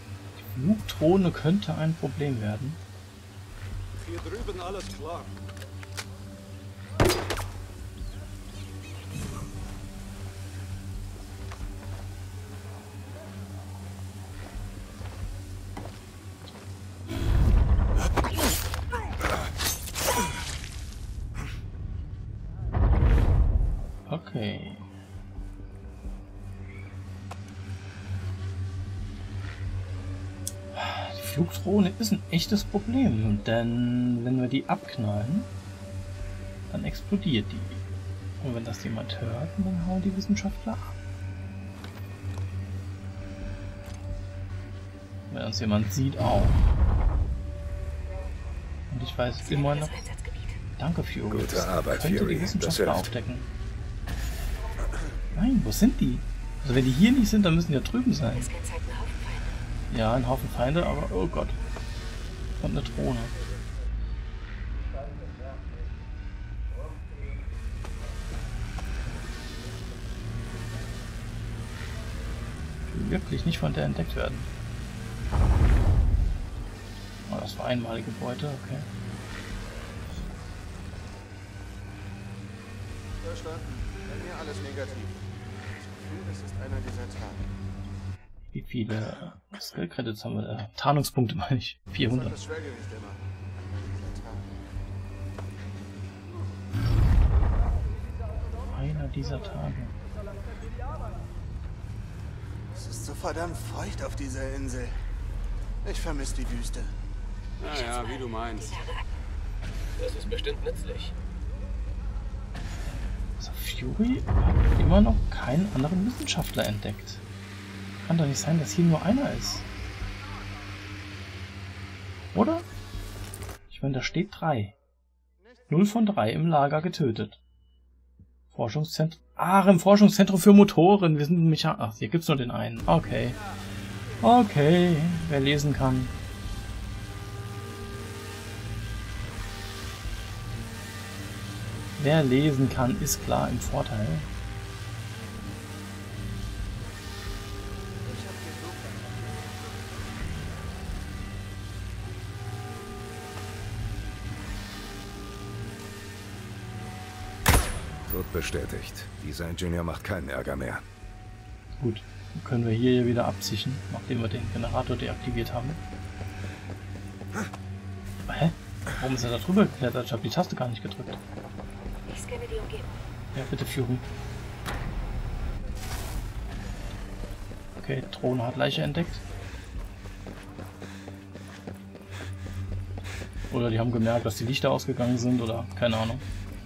Die Flugdrohne könnte ein Problem werden. Hier drüben alles klar. Flugdrohne ist ein echtes Problem, denn wenn wir die abknallen, dann explodiert die. Und wenn das jemand hört, dann hauen die Wissenschaftler ab. Wenn uns jemand sieht, auch. Und ich weiß immer noch... Danke, Fury. Gute Arbeit, könnte Fury. die Wissenschaftler aufdecken. Nein, wo sind die? Also wenn die hier nicht sind, dann müssen die ja drüben sein. Ja, ein Haufen Feinde, aber oh Gott. Und eine Drohne. Ich will wirklich nicht von der entdeckt werden. Oh, das war einmalige Beute, okay. Verstanden. Bei mir alles negativ. Ich fühle, es ist einer dieser Tage. Wie viele Skill-Credits haben wir da? Tarnungspunkte meine ich. 400. Das Schwergewicht immer. Einer dieser Tage. Es ist so verdammt feucht auf dieser Insel. Ich vermisse die Wüste. Naja, wie du meinst. Das ist bestimmt nützlich. Also Fury hat immer noch keinen anderen Wissenschaftler entdeckt. Kann doch nicht sein, dass hier nur einer ist. Oder? Ich meine, da steht 3. 0 von 3 im Lager getötet. Forschungszentrum. Ach, im Forschungszentrum für Motoren. Wir sind Mechaniker. Ach, hier gibt's nur den einen. Okay. Okay. Wer lesen kann. Wer lesen kann, ist klar im Vorteil. Tod bestätigt. Dieser Ingenieur macht keinen Ärger mehr. Gut, dann können wir hier wieder abziehen, nachdem wir den Generator deaktiviert haben. Hä? Warum ist er da drüber geklettert? Ich habe die Taste gar nicht gedrückt. Ich scanne die Umgebung. Ja, bitte Fury. Okay, Drohne hat Leiche entdeckt. Oder die haben gemerkt, dass die Lichter ausgegangen sind oder keine Ahnung.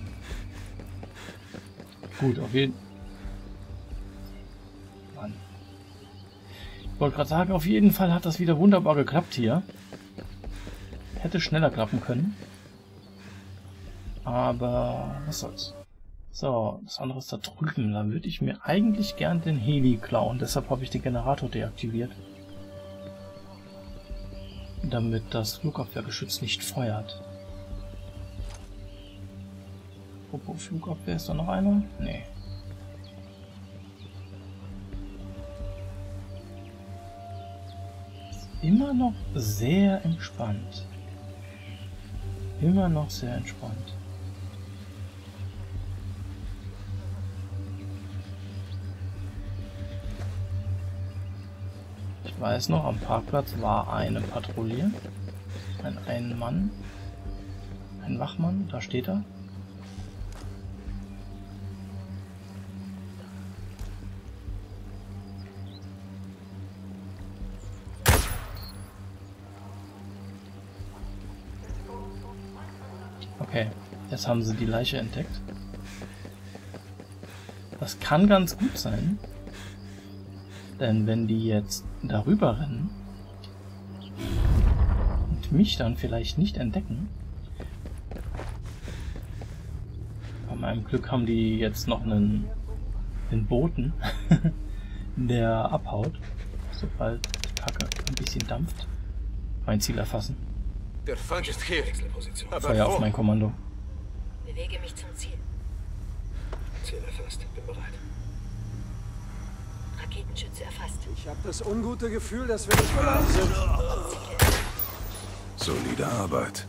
Gut, auf jeden Mann. Ich wollte gerade sagen, auf jeden Fall hat das wieder wunderbar geklappt hier. Hätte schneller klappen können. Aber was soll's. So, das andere ist da drüben. Da würde ich mir eigentlich gern den Heli klauen. Deshalb habe ich den Generator deaktiviert. Damit das Flugabwehrgeschütz nicht feuert. Apropos Flugabwehr, ist da noch einer? Nee. Ist immer noch sehr entspannt. Immer noch sehr entspannt. Ich weiß noch, am Parkplatz war eine Patrouille. Ein Mann. Ein Wachmann, da steht er. Okay, jetzt haben sie die Leiche entdeckt. Das kann ganz gut sein. Denn wenn die jetzt darüber rennen und mich dann vielleicht nicht entdecken, bei meinem Glück haben die jetzt noch einen Boten, der abhaut, sobald die Kacke ein bisschen dampft. Mein Ziel erfassen. Der Feind ist hier. Wechselposition. Feuer auf mein Kommando. Bewege mich zum Ziel. Ziel erfasst. Bin bereit. Raketenschütze erfasst. Ich habe das ungute Gefühl, dass wir nicht bereit sind. Solide Arbeit.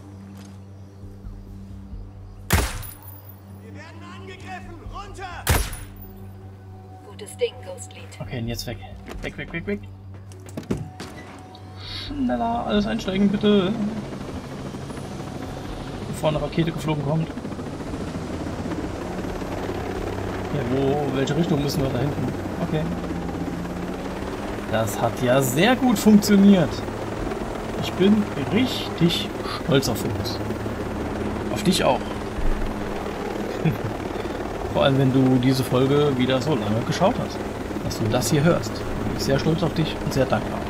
Wir werden angegriffen! Runter! Gutes Ding, Ghost Lead. Okay, und jetzt weg. Weg, weg, weg, weg. Schneller, alles einsteigen, bitte. Bevor eine Rakete geflogen kommt. Ja, welche Richtung müssen wir da hinten? Okay. Das hat ja sehr gut funktioniert. Ich bin richtig stolz auf uns. Auf dich auch. Vor allem, wenn du diese Folge wieder so lange geschaut hast. Dass du das hier hörst. Bin ich sehr stolz auf dich und sehr dankbar.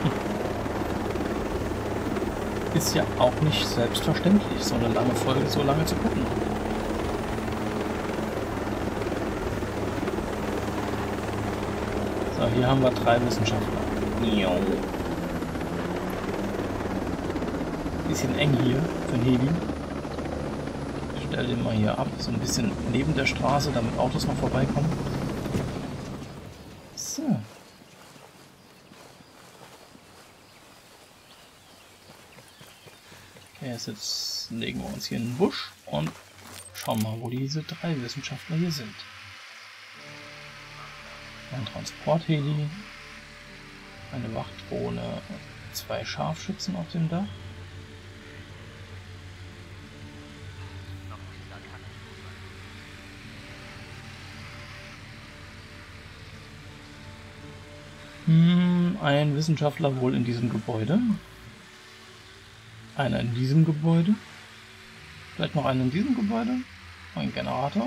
Ist ja auch nicht selbstverständlich, so eine lange Folge so lange zu gucken. So, hier haben wir 3 Wissenschaftler. Bisschen eng hier für den Heli. Ich stelle den mal hier ab, so ein bisschen neben der Straße, damit Autos noch vorbeikommen. So. Okay, jetzt legen wir uns hier in den Busch und schauen mal, wo diese 3 Wissenschaftler hier sind. Ein Transportheli, eine Wachtdrohne, 2 Scharfschützen auf dem Dach. Ein Wissenschaftler wohl in diesem Gebäude. Einer in diesem Gebäude. Vielleicht noch einer in diesem Gebäude. Ein Generator.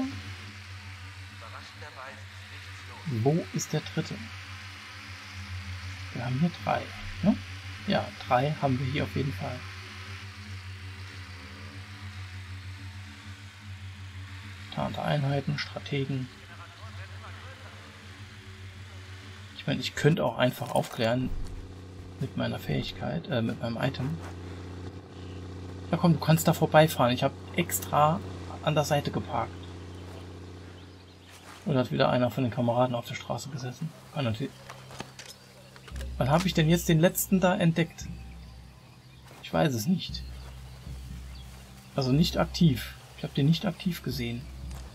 Wo ist der 3.? Wir haben hier 3. Ne? Ja, 3 haben wir hier auf jeden Fall. Tarnte Einheiten, Strategen. Ich meine, ich könnte auch einfach aufklären mit meiner Fähigkeit, mit meinem Item. Ja komm, du kannst da vorbeifahren. Ich habe extra an der Seite geparkt. Oder hat wieder einer von den Kameraden auf der Straße gesessen? Wann habe ich denn jetzt den letzten da entdeckt? Ich weiß es nicht. Also nicht aktiv. Ich habe den nicht aktiv gesehen.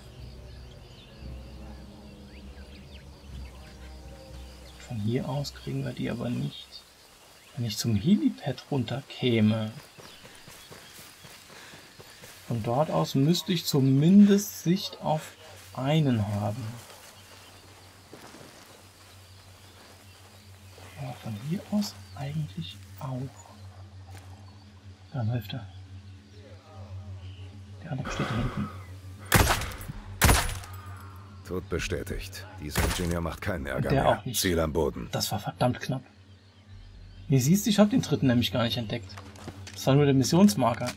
Von hier aus kriegen wir die aber nicht. Wenn ich zum Helipad runterkäme. Von dort aus müsste ich zumindest Sicht auf einen haben. Ja, von hier aus eigentlich auch. Da läuft er. Der andere steht da hinten. Tod bestätigt. Dieser Ingenieur macht keinen Ärger der mehr. Auch nicht. Ziel am Boden. Das war verdammt knapp. Wie siehst du, ich habe den 3. nämlich gar nicht entdeckt. Das war nur der Missionsmarker.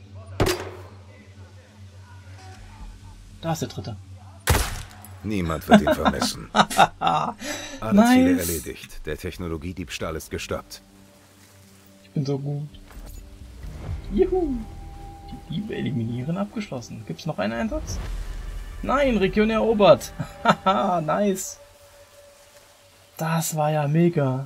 Da ist der 3. Niemand wird ihn vermissen. Alle Ziele erledigt. Der Technologiediebstahl ist gestoppt. Ich bin so gut. Juhu! Die Diebe eliminieren abgeschlossen. Gibt's noch einen Einsatz? Nein, Region erobert. Haha, nice. Das war ja mega.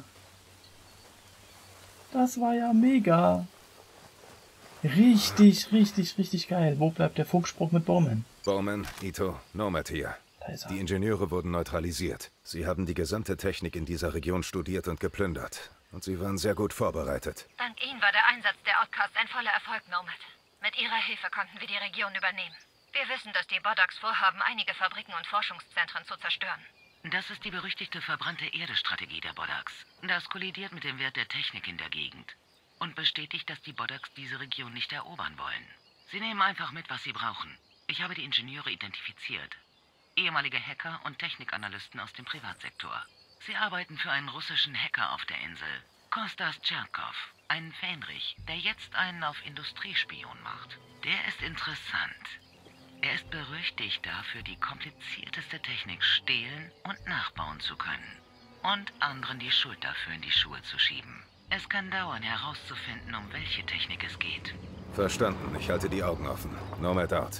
Das war ja mega. Richtig, richtig, richtig geil. Wo bleibt der Funkspruch mit Bowman? Bowman, Ito, Nomad hier. Die Ingenieure wurden neutralisiert. Sie haben die gesamte Technik in dieser Region studiert und geplündert. Und sie waren sehr gut vorbereitet. Dank Ihnen war der Einsatz der Outcasts ein voller Erfolg, Nomad. Mit Ihrer Hilfe konnten wir die Region übernehmen. Wir wissen, dass die Bodaks vorhaben, einige Fabriken und Forschungszentren zu zerstören. Das ist die berüchtigte verbrannte Erde-Strategie der Bodaks. Das kollidiert mit dem Wert der Technik in der Gegend. Und bestätigt, dass die Bodaks diese Region nicht erobern wollen. Sie nehmen einfach mit, was sie brauchen. Ich habe die Ingenieure identifiziert. Ehemalige Hacker und Technikanalysten aus dem Privatsektor. Sie arbeiten für einen russischen Hacker auf der Insel. Kostas Tscherkov, einen Fähnrich, der jetzt einen auf Industriespion macht. Der ist interessant. Er ist berüchtigt dafür, die komplizierteste Technik stehlen und nachbauen zu können. Und anderen die Schuld dafür in die Schuhe zu schieben. Es kann dauern, herauszufinden, um welche Technik es geht. Verstanden. Ich halte die Augen offen. Nomad out.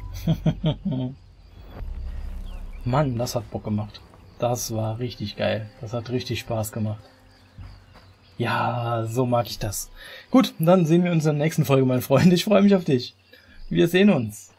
Mann, das hat Bock gemacht. Das war richtig geil. Das hat richtig Spaß gemacht. Ja, so mag ich das. Gut, dann sehen wir uns in der nächsten Folge, mein Freund. Ich freue mich auf dich. Wir sehen uns.